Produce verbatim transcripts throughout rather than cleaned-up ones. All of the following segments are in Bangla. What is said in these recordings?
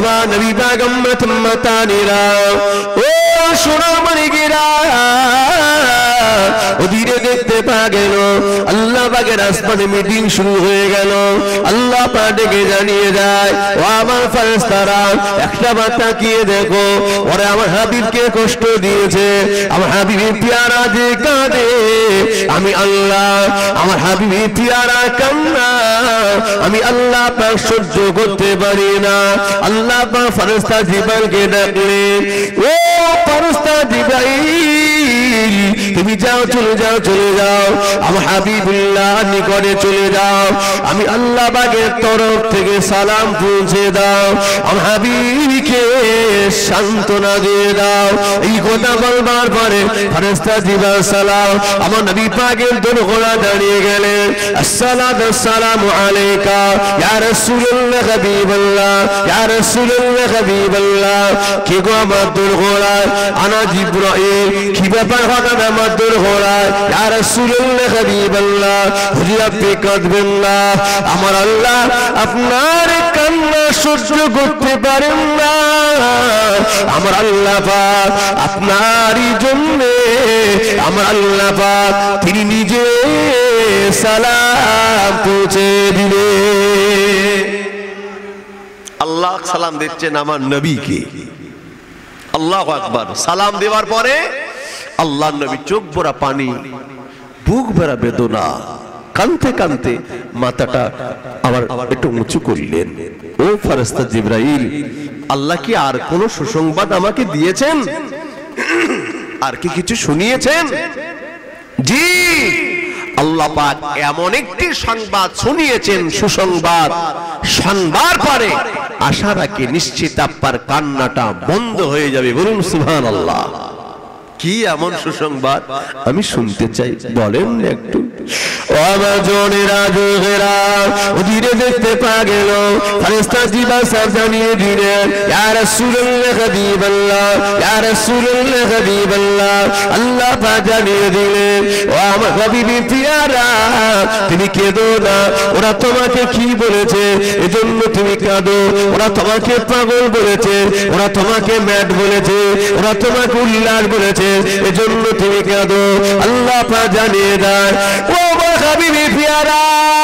আমার নবী পাক উম্মত উম্মতানিরা ও সোনামণি গিরা ওদিকে দেখতে পা গেল আল্লাহ পাকের আসমানে মিটিং শুরু হয়ে গেল। আল্লাহ পাক ডেকে জানিয়ে যায় ও আমার ফেরেশতারা একটা বার তাকিয়ে দেখো ওরা আমার হাবিবকে কষ্ট দিয়েছে, আমার হাবিবের পেয়ারা যে কাঁদে আমি আল্লাহ আমার হাবিবের পেয়ারা কান্না আমি আল্লাহ পাক সহ্য করতে পারি না। আল্লাহ পাক ফেরেশতা জিবরাইলকে ডাকলেন ও ফেরেশতা জিবরাইল তুমি যাও চলে যাও চলে যাও আমার হাবিবুল্লাহ নিকটে চলে যাও, আমি আল্লাহ পাকের তরফ থেকে সালাম পৌঁছে দাও, আমার হাবিবকে সান্ত্বনা দিয়ে দাও। এই কথা বলবার পরে ফেরেশতা জিবরাইল সালাম আমার নবী পাকের দরবারে দাঁড়িয়ে গেলেন। আসসালাতু আসসালামু আলাইকা ইয়া রাসূলুল্লাহ হাবিবাল্লাহ ইয়া রাসূলুল্লাহ হাবিবাল্লাহ। কে গো আমার দরবারে? আনা জিবরাইল। কি ব্যাপার হঠাৎ আমার দরবারে? ইয়া রাসূলুল্লাহ হাবিবাল্লাহ হুজুর আপনি কাঁদবেন না, আমার আল্লাহ আপনার কান্না সহ্য করতে পারেন না, আমার আল্লাহ পাক আপনারই জন্য আমার আল্লাহ পাক তিনি নিজে সালাম পৌঁছে দিলে। আল্লাহ সালাম দিচ্ছেন আমার নবীকে। আল্লাহু আকবার। সালাম দেওয়ার পরে আল্লাহর নবী চোখ ভরা পানি, বুক ভরা বেদনা, কাঁদতে কাঁদতে মাথাটা আবার একটু উঁচু করলেন। ও ফেরেশতা জিবরাইল আল্লাহ কি আর কোন সুসংবাদ আমাকে দিয়েছেন? আর কি কিছু শুনিয়েছেন? জি আল্লাহ পাক এমন একটি সংবাদ শুনিয়েছেন, সুসংবাদ। শুনবার পরে আশা রাখি নিশ্চিত আপনার কান্নাটা বন্ধ হয়ে যাবে। বলুন সুবহানাল্লাহ। কি এমন সুসংবাদ আমি শুনতে চাই, বলেন একটু। ও আমার জনেরা জোগেরা ওদিকে দেখতে পা গেল ফেরেশতা জিবরাইল সাহেব জানিয়ে দিলেন ইয়া রাসূলুল্লাহ হাবিবাল্লাহ ইয়া রাসূলুল্লাহ হাবিবাল্লাহ। আল্লাহ পাক জানিয়ে দিলেন ও আমার হাবিবি পিয়ারা তুমি কেঁদো না, ওরা তোমাকে কি বলেছে এজন্য তুমি কাঁদো? ওরা তোমাকে পাগল বলেছে, ওরা তোমাকে ম্যাড বলেছে, ওরা তোমাকে উল্লাস বলেছে এজন্য তুমি কাঁদো। আল্লাহ পাক জানিয়ে দেয় ও আমার হাবিবি পিয়ারা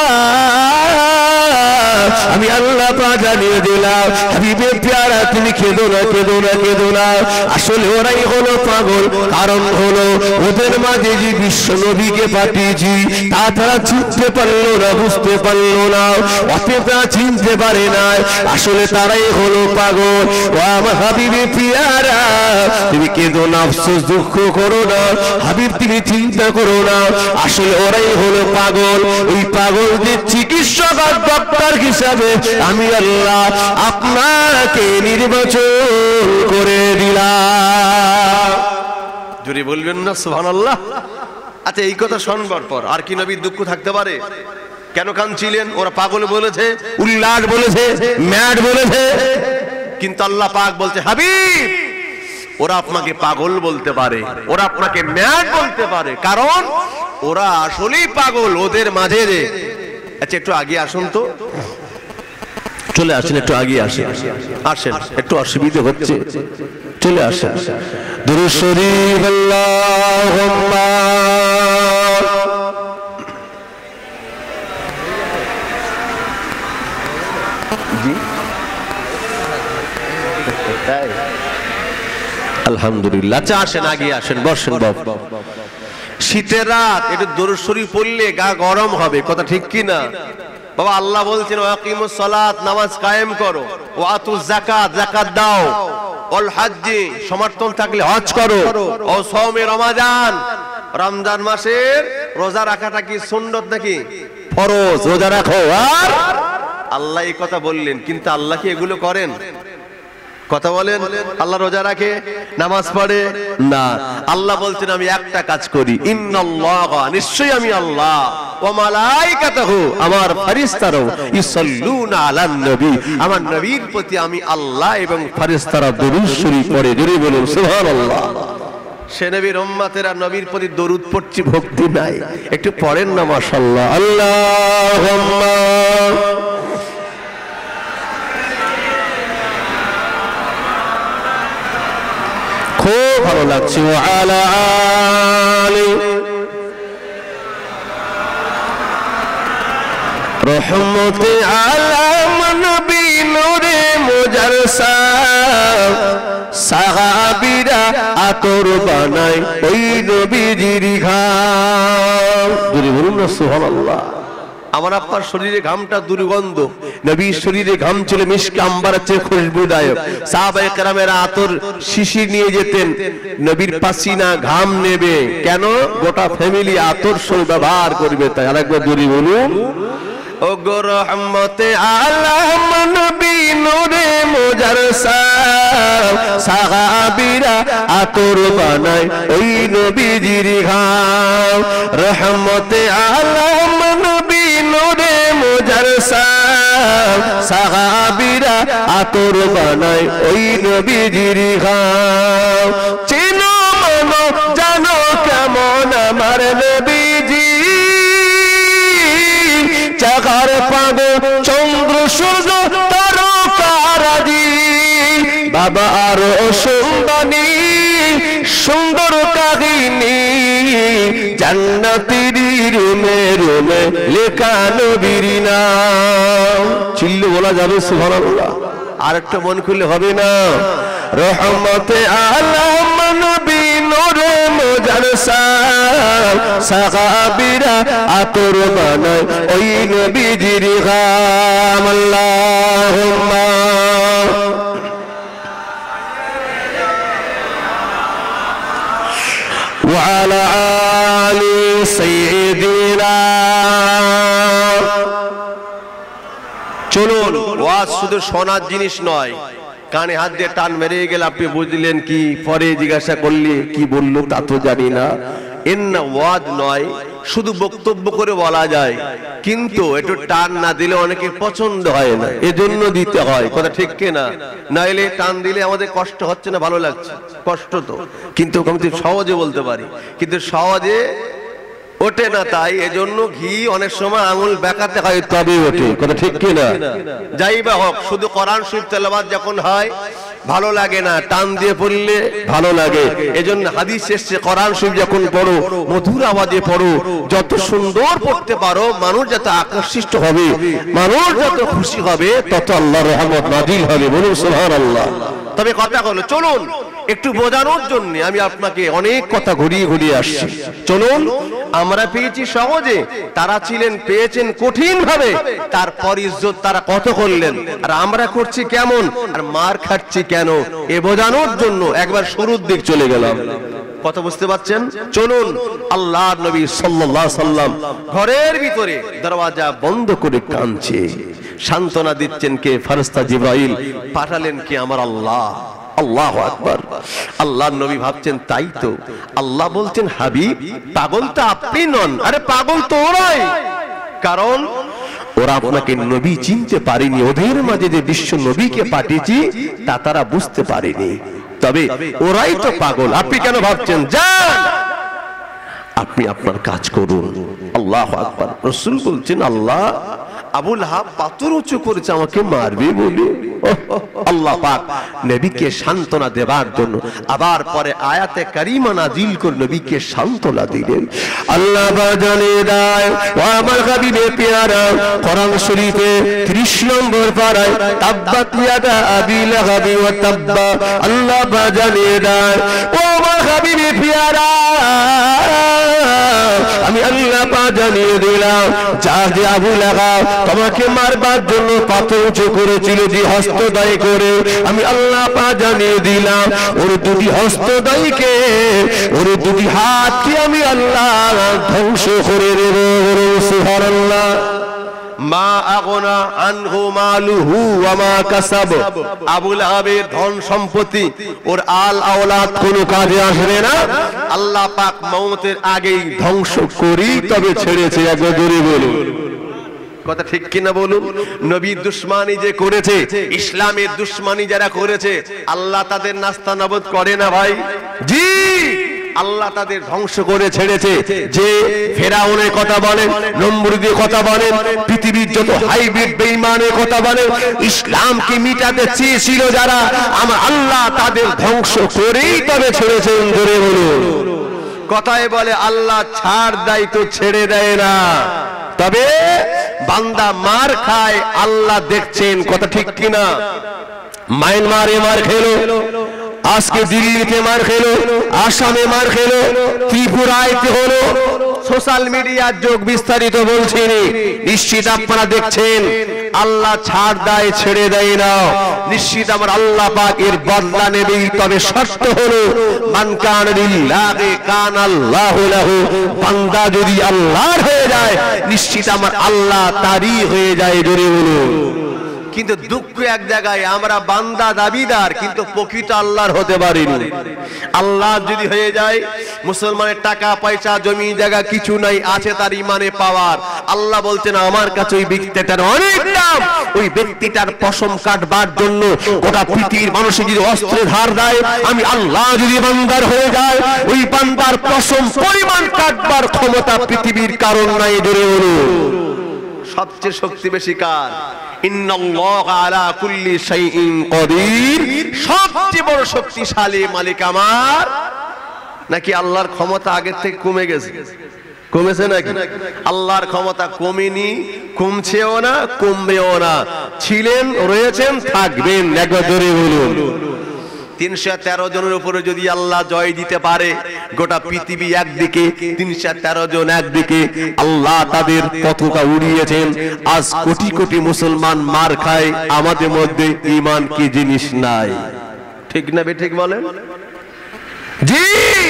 আমি আল্লাহ পাক জানিয়ে দিলাম হাবিবে পেয়ারা তুমি কেঁদো না কেঁদো না কেঁদো না। আসলে ওরাই হলো পাগল, কারণ হলো ওদের মাঝে যে বিশ্ব নবীকে পাঠিয়েছি তা তারা চিনতে পারলো না, বুঝতে পারলো না, অতটা চিনতে পারে না, আসলে তারাই হলো পাগল। ও আমার হাবিবে পেয়ারা তুমি কেঁদো না, আফসোস দুঃখ করো না হাবিব, তুমি চিন্তা করো না, আসলে ওরাই হলো পাগল। ওই পাগলদের চিকিৎসক আর ডক্টর হিসাবে আমি আল্লাহ আপনাকে নির্বাচন করে দিলাম। জোরে বলবেন না সুবহানাল্লাহ। আচ্ছা এই কথা শুনবার পর আর কি নবীর দুঃখ থাকতে পারে? কেন কাঁদছিলেন? ওরা পাগল বলেছে, উল্লাস বলেছে, ম্যাড বলেছে, কিন্তু আল্লাহ পাক বলছে হাবিব ওরা আপনাকে পাগল বলতে পারে, ওরা আপনাকে ম্যাড বলতে পারে, কারণ ওরা আসলেই পাগল ওদের মাঝে। আচ্ছা একটু আগে আসুন তো, চলে আসেন, একটু আগে আসেন, আসেন, একটু অসুবিধা হচ্ছে, চলে আসেন। দুরূদ শরীফ আল্লাহুম্মা জি আলহামদুলিল্লাহ। আচ্ছা আসেন, আগে আসেন, বসেন বাবা। শীতের রাত একটু দুরূদ শরীফ পড়লে গা গরম হবে, কথা ঠিক কি না বাবা? আল্লাহ বলছেন ওয়াকিমুস সালাত, নামাজ কায়েম করো, ওয়াতুজ যাকাত, যাকাত দাও, ওয়াল হজ্জি, সমর্থন থাকলে হজ করো, ও সাওমে রমাদান, রমজান মাসের রোজা রাখাটা কি সুন্নাত নাকি ফরজ? রোজা রাখো। আর আল্লাহ এই কথা বললেন, কিন্তু আল্লাহ কি এগুলো করেন? কথা বলেন। আল্লাহ রোজা রাখে, নামাজ পড়ে না। আল্লাহ বলছেন আমি একটা কাজ করি, ইন্নাল্লাহা, নিশ্চয়ই আমি আল্লাহ, ওয়া মালাইকাতুহু, আমার ফেরেশতারাও, ইসাল্লুনা আলান নবী, আমার নবীর প্রতি আমি আল্লাহ এবং ফেরেশতারা দরুদ শরীফ পড়ে। জোরে বলুন সুবহানাল্লাহ। সে নবীর উম্মতেরা নবীর প্রতি দরুদ পড়ছি, ভক্তি নাই, একটু পড়েন না মাশাআল্লাহ। আল্লাহুম্মা খুব ভালো লাগছে ওয়ালা আলি রহমতে আলাম নবী নূরে মুজারসাম সাহাবীরা আতর বানায় ওই নবীজির ঘাম জোরে বলুন না সুবহানাল্লাহ আমার আপনার শরীরে ঘামটা দুর্গন্ধ নবীর শরীরে ঘাম ছিল মিশকে আম্বারের চেয়ে খুশবুদায়ক সাহাবায়ে কেরামেরা আতর শিশি নিয়ে যেতেন নবীর পাসিনা ঘাম নেবে কেন গোটা ফ্যামিলি আতর সল ব্যবহার করবে তাই আরেকবার জোরে বলুন ও গো রহমতে আলাম নবী নূরে মুজারসাম সাহাবীরা আতর বানায় ওই নবীজির ঘাম রহমতে আলাম নবী নূরে মুজারসাম সাহাবীরা আতর বানায় ওই নবীজির ঘাম চেনো মানো জানো কেমন আমার নবীজি চাকার পাগো চন্দ্র সূর্য তারকারাজি বাবা আর সুন্দরী সুন্দর কাহিনী জান্নাতের রুমে রুমে লেখা নবীর নাম চিল্লে বলা যাবে সুবহানাল্লাহ আর একটা মন খুলে হবে না রহমতে আলাম নবী নূরে মুজারসাম সাহাবীরা আতর বানায় ওই নবীজির ঘাম আল্লাহুম্মা ওয়া আলা আলি সাইয়্যিদিনা চলুন ওয়াজ শুধু শোনার জিনিস নয় কানে হাত দিয়ে টান মেরে গেলে আপনি বুঝলেন কি পরে জিজ্ঞাসা করলে কি বললো তা তো জানি না এর না ওয়াজ নয় শুধু বক্তব্য করে বলা যায় কিন্তু একটু টান না দিলে অনেকের পছন্দ হয় না এজন্য দিতে হয় কথা ঠিক কিনা নাইলে টান দিলে আমাদের কষ্ট হচ্ছে না ভালো লাগছে কষ্ট তো কিন্তু আমি সহজে বলতে পারি কিন্তু সহজে ওঠে না তাই এজন্য ঘি অনেক সময় আঙুল বেঁকাতে হয় তবে ওঠে কথা ঠিক কিনা যাই বা হোক শুধু কোরআন শরীফ তেলাওয়াত যখন হয় ভালো লাগে না টান দিয়ে পড়লে ভালো লাগে এজন্য হাদিস এসেছে কোরআন শরীফ যখন পড়ো মধুর আওয়াজে পড়ো যত সুন্দর পড়তে পারো মানুষ যত আকর্ষিত হবে মানুষ যত খুশি হবে তত আল্লাহর রহমত নাজিল হবে বলুন সুবহানাল্লাহ তবে কথা হলো চলুন একটু বোঝানোর জন্য আমি আপনাকে অনেক কথা ঘুরিয়ে ঘুরিয়ে আসছি চলুন আমরা পেয়েছি সহজে তারা ছিলেন পেয়েছেন কঠিন ভাবে তারপর ইজ্জত তারা কত করলেন আর আমরা করছি কেমন আর মার খাচ্ছি কেন এ বোঝানোর জন্য একবার শুরুর দিক চলে গেলাম কথা বুঝতে পারছেন চলুন আল্লাহর নবী সাল্লাল্লাহু আলাইহি সাল্লাম ঘরের ভিতরে দরওয়াজা বন্ধ করে কাঁদছে সান্ত্বনা দিচ্ছেন কে ফেরেশতা জিবরাইল পাঠালেন কে আমার আল্লাহ আল্লাহু আকবার আল্লাহর নবী ভাবছেন তাই তো আল্লাহ বলছেন হাবিব পাগল তো আপনি নন আরে পাগল তো ওরাই কারণ ওরা আপনাকে নবী চিনতে পারেনি ওদের মাঝে যে বিশ্ব নবীকে পাঠিয়েছি তা তারা বুঝতে পারেনি তবে ওরাই তো পাগল আপনি কেন ভাবছেন যান আপনি আপনার কাজ করুন আল্লাহু আকবার রাসূল বলছেন আল্লাহ আবু লাহাব পাথর উঁচু করেছে আমাকে মারবে বলে আল্লাহ পাক নবীকে সান্ত্বনা দেবার জন্য আবার পরে আয়াতে কারিমা নাজিল করে নবীকে সান্ত্বনা দিলেন আল্লাহ বাজানে দেয় ও আমার হাবিবে পেয়ারা কোরআন শরীফে ত্রিশ নম্বর পারায় তাব্বাত ইয়াদা আবি লাহাবি ওয়া তাব্বা আল্লাহ বাজানে দেয় ও আমার হাবিবে পেয়ারা আমি আল্লাহ পাক জানিয়ে দিলাম যা যে আবু লাহাব তোমাকে মারবার জন্য পাথর উঁচু করেছিল যে হস্তদয় করে আমি আল্লাহ পাক জানিয়ে দিলাম ওর দুটি হস্তদয়কে ওর দুটি হাতকে আমি আল্লাহ ধ্বংস করে দেব সুবহানাল্লাহ মা আগনা আনহু মালুহু ওয়া মা কাসাব আবু লাহাবের ধন সম্পত্তি ওর আল আওলাদ কোনো কাজে আসবে না আল্লাহ পাক মওতের আগেই ধ্বংস করি তবে ছেড়েছে একবার জোরে বলুন কথা ঠিক কিনা বলুন নবীর দুশমনি যে করেছে ইসলামের দুশমনি যারা করেছে আল্লাহ তাদের নাস্তানাবুদ করে না ভাই জি আল্লাহ তাদের ধ্বংস করে ছেড়েছে। যে ফেরাউনের কথা বলেন, নমরুদের কথা বলেন, পৃথিবীর যত হাইব্রিড বেঈমানের কথা বলেন, ইসলামকে মিটাতে চেয়েছিল যারা, আমার আল্লাহ তাদের ধ্বংস করেই তবে ছেড়েছেন। ধরে বলুন, কথায় বলে আল্লাহ ছাড় দেয় তো ছেড়ে দেয় না, তবে বান্দা মার খায় আল্লাহ দেখছেন। কথা ঠিক কিনা? মায়ানমারে মার খেলো, আজকে দিল্লিতে মার খেলো, আসামে মার খেলো, ত্রিপুরায় হলো। সোশ্যাল মিডিয়ার যোগ বিস্তারিত বলছি, নিশ্চিত আপনারা দেখছেন আল্লাহ ছাড় দেয় ছেড়ে দেয় না। নিশ্চিত আমার আল্লাহ পাক এর বদলা নেবেই, তবে শর্ত হলো মান কানা লিল্লাহি কানা আল্লাহু লাহু। বান্দা যদি আল্লাহর হয়ে যায়, নিশ্চিত আমার আল্লাহ তারই হয়ে যায়। জোরে বলুন। কিন্তু দুঃখ এক জায়গায়, আমরা বান্দা দাবিদার কিন্তু প্রকৃত আল্লাহর হতে পারিনি। আল্লাহ যদি হয়ে যায়, মুসলমানের টাকা পয়সা জমি জায়গা কিছু নাই, আছে তার ইমানে পাওয়ার। আল্লাহ বলছেন আমার কাছে ওই ব্যক্তিটার অনেক দাম, ওই ব্যক্তিটার পশম কাটবার জন্য গোটা পৃথিবীর মানুষ যদি অস্ত্রে ধার দেয়, আমি আল্লাহ যদি বান্দার হয়ে যায়, ওই বান্দার পশম পরিমাণ কাটবার ক্ষমতা পৃথিবীর কারণ নাই। জোরে বলুন, সবচেয়ে শক্তি বেশি কার? ইন্নাল্লাহা আলা কুল্লি শাইইন কাদির। সবচেয়ে বড় শক্তিশালী মালিক আমার। নাকি আল্লাহর ক্ষমতা আগের থেকে কমে গেছে? কমেছে নাকি? আল্লাহর ক্ষমতা কমেনি, কমছেও না, কমবেও না। ছিলেন, রয়েছেন, থাকবেন। একবার ধরে বলুন, তিনশো তেরো জনের উপরে যদি আল্লাহ জয় দিতে পারে, গোটা পৃথিবী একদিকে, তিনশো তেরো জন একদিকে, আল্লাহ তাদের পতাকা উড়িয়েছেন। আজ কোটি কোটি মুসলমান মার খায়, আমাদের মধ্যে ঈমান কি জিনিস নাই। ঠিক না বে ঠিক বলেন? জি,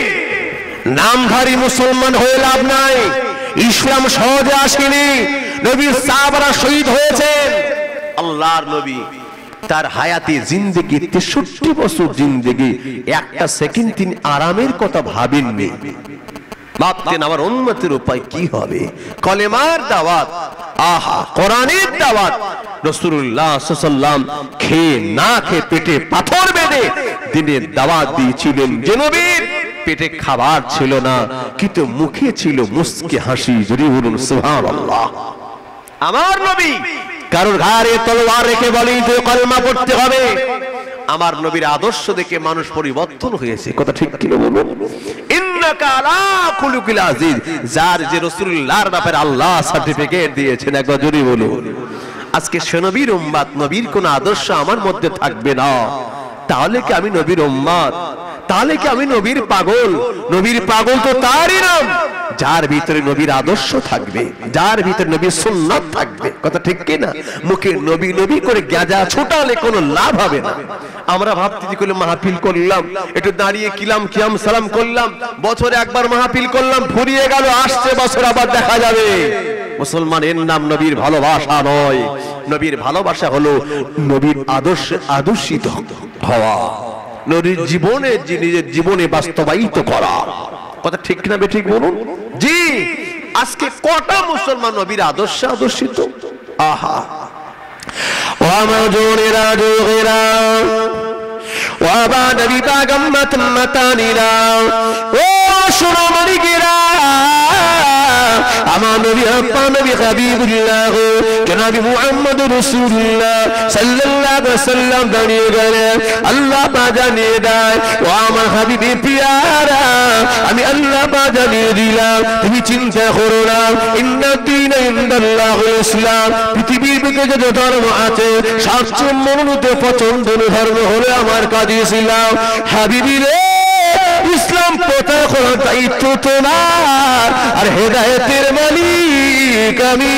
নামধারী মুসলমান হয়ে লাভ নাই। ইসলাম সহজে আসেনি। নবীর সাহাবারা শহীদ হয়েছেন। আল্লাহর নবী তার হায়াতে জিন্দেগি তেষট্টি বছর জিন্দেগি, একটা সেকেন্ড তিনি আরামের কথা ভাবেননি। ভাবতেন আমার উম্মতের উপায় কি হবে। কলেমার দাওয়াত, আহা কোরআনের দাওয়াত। রাসূলুল্লাহ সাল্লাল্লাহু আলাইহি ওয়াসাল্লাম খেয়ে না খেয়ে পেটে পাথর বেঁধে দিনের দাওয়াত দিয়েছিলেন। যে নবীর পেটে খাবার ছিল না, কিন্তু মুখে ছিল মুস্কি হাসি। যদি বলুন সুবহানাল্লাহ। আমার নবী কারোর ঘাড়ে তলোয়ার রেখে বলেন যে কলমা পড়তে হবে। আমার নবীর আদর্শ দেখে মানুষ পরিবর্তন হয়েছে। কথা ঠিক কি বলুন? ইন্নাকা আলা খুলুকিল আজিজ। যার যে রাসূলুল্লাহর ব্যাপারে আল্লাহ সার্টিফিকেট দিয়েছেন, একবার জোরে বলুন। আজকে সে নবীর উম্মত, নবীর কোন আদর্শ আমার মধ্যে থাকবে না, তাহলে কি আমি নবীর উম্মত? তাহলে কি আমি নবীর পাগল? নবীর পাগল তো তারই নাম যার ভিতরে নবীর আদর্শ থাকবে, যার ভিতরে নবীর সুন্নাত থাকবে। কথা ঠিক কি না? মুখে নবী নবী করে গাঁজা ছোটালে কোনো লাভ হবে না। আমরা ভাবতেছি করে মাহফিল করলাম, একটু দাঁড়িয়ে কিলাম কিয়াম সালাম করলাম, বছরে একবার মাহফিল করলাম, ফুরিয়ে গেল, আসছে বছর আবার দেখা যাবে। মুসলমানের নাম নবীর ভালোবাসা নয়। নবীর ভালোবাসা হলো নবীর আদর্শে আদর্শিত হওয়া, নবীর জীবনে নিজের জীবনে বাস্তবায়িত করা। কথা ঠিক না বে ঠিক বলুন? জি, আজকে কটা মুসলমান নবীর আদর্শে আদর্শিত? আহা, ও আমার জোনেরা জোনেরা, ও আমার নবী পাগম্মত মাতানিরা, ও শোনো মালিকেরা, আমার নবী আপা নবী হাবিবুল্লাহ জনাবি মুহাম্মদ রাসূলুল্লাহ সাল্লাল্লাহু আলাইহি ওয়াসাল্লাম দাঁড়িয়ে গেলেন। আল্লাহ পাক জানিয়ে দেয়, ও আমার হাবিবি পিয়ারা, আমি আল্লাহ পাক জানিয়ে দিলাম, তুমি চিন্তা করো না। ইন্না দীনা ইনদাল্লাহিল ইসলাম। পৃথিবীর বুকে যত ধর্ম আছে, সবচেয়ে মনোনীত পছন্দের ধর্ম হলো আমার কাছে ইসলাম। হাবিবি রে, ইসলাম প্রচার করার দায়িত্ব তোমার, আর হেদায়েতের মালিক আমি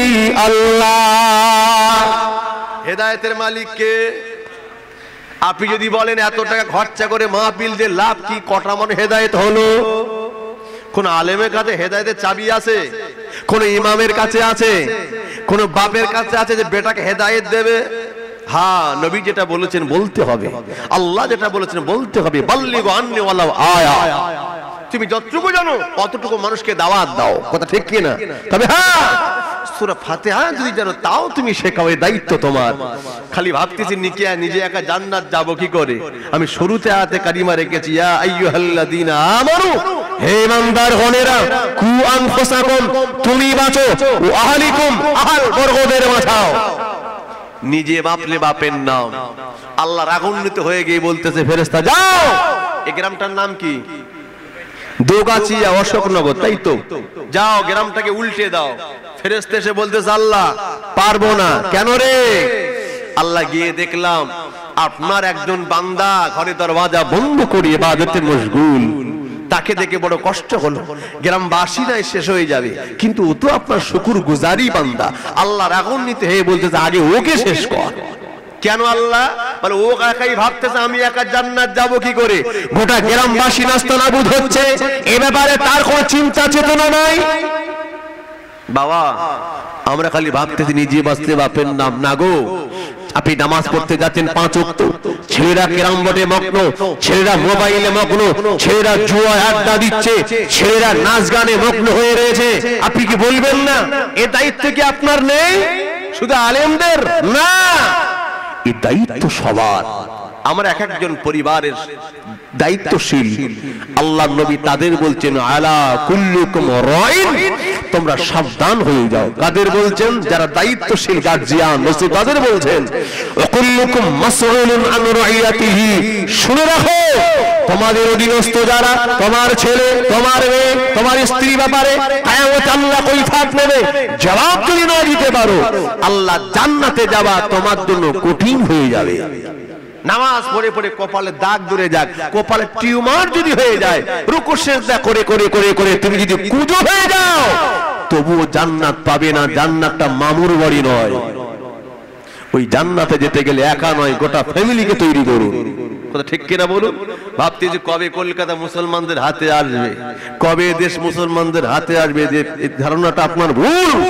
আল্লাহ। হেদায়েতের মালিক কে? আপনি যদি বলেন এত টাকা খরচা করে মাহফিল যে লাভ কি, কটা মনে হেদায়েত হলো? কোন আলেমের কাছে হেদায়েতের চাবি আছে? কোন ইমামের কাছে আছে? কোন বাপের কাছে আছে যে বেটাকে হেদায়েত দেবে? হ্যাঁ, নবী যেটা বলেছেন বলতে হবে, আল্লাহ যেটা বলেছেন বলতে হবে। বাল্লিগু আন্নি ওয়ালাউ আয়া। তুমি যতটুকু জানো অতটুকু মানুষকে দাওয়াত দাও। কথা ঠিক কি না? তবে হ্যাঁ, সূরা ফাতিহা যদি জানো তাও তুমি শেখাও, এই দায়িত্ব তোমার। খালি ভাবতেছি নিকিয়া নিজে একা জান্নাত যাব কি করে? আমি শুরুতে আয়াতে কারিমা রেখেছি, ইয়া আইয়ুহাল্লাযীনা আমানু, হে ইমানদার গণেরা, কু আনফুসাকুম, তুমি বাঁচো, ও আহলিকুম, আহল বর্গদের বাঁচাও। নিজে বাপলে বাপের নাম। আল্লাহ রাগান্বিত হয়ে গিয়ে বলতেছে ফেরেশতা যাও, এই গ্রামটার নাম কি? দোগাছিয়া, অশোকনগর, তাই তো? যাও গ্রামটাকে উল্টে দাও। ফেরেশতা এসে বলতেছে আল্লাহ পারবো না। কেন রে? আল্লাহ গিয়ে দেখলাম আপনার একজন বান্দা ঘরে দরওয়াজা বন্ধ করে ইবাদতে মশগুল, তাকে দেখে বড় কষ্ট হলো। গ্রামবাসীরাই শেষ হয়ে যাবে, কিন্তু ও তো আপনার শুকরগুজারি বান্দা। আল্লাহ রাগান্বিত হয়ে বলতেছে আগে ওকে শেষ কর। কেন আল্লাহ? বলে ও একাই ভাবতেছে আমি একা জান্নাত যাব কি করে, গোটা গ্রামবাসী নাস্তানাবুদ হচ্ছে, এ ব্যাপারে তার কোনো চিন্তা চেতনা নাই। বাবা আমরা খালি ভাবতেছি নিজে বাঁচতে বাপের নাম না গো। আপনি নামাজ পড়তে যাচ্ছেন পাঁচ ওয়াক্ত, ছেলেরা ক্যারাম বোর্ডে মগ্ন, ছেলেরা মোবাইলে মগ্ন, ছেলেরা জুয়া আড্ডা দিচ্ছে, ছেলেরা নাচ গানে মগ্ন হয়ে রয়েছে। আপনি কি বলবেন না এ দায়িত্ব কি আপনার নেই? শুধু আলেমদের না, এই দায়িত্ব সবার। আমরা এক একজন পরিবারের দায়িত্বশীল। আল্লাহর নবী তাদের বলছেন আলা কুল্লুকুম রাইন, তোমরা সাবধান হয়ে যাও। কাদের বলছেন? যারা দায়িত্বশীল গার্জিয়ান, রাসূল তাদের বলছেন কুল্লুকুম মাসউলুন আন রাইয়াতিহি, শুনে রাখো তোমাদের অধীনস্থ যারা, তোমার ছেলে, তোমার মেয়ে, তোমার স্ত্রী ব্যাপারে কিয়ামতে আল্লাহ কৈফিয়ত নেবে। জবাব যদি না দিতে পারো আল্লাহ জান্নাতে যাওয়া তোমার জন্য কঠিন হয়ে যাবে। নামাজ পড়ে পড়ে কপালে দাগ ধরে যাক, কপালে টিউমার যদি হয়ে যায়, রুকু সিজদা করে করে করে করে তুমি যদি কুজো হয়ে যাও তবুও জান্নাত পাবে না। জান্নাতটা মামুর বাড়ি নয়। ওই জান্নাতে যেতে গেলে একা নয়, গোটা ফ্যামিলিকে তৈরি করুন। কথা ঠিক কিনা বলুন? ভাবতে যে কবে কলকাতা মুসলমানদের হাতে আসবে, কবে দেশ মুসলমানদের হাতে আসবে, যে ধারণাটা আপনার ভুল।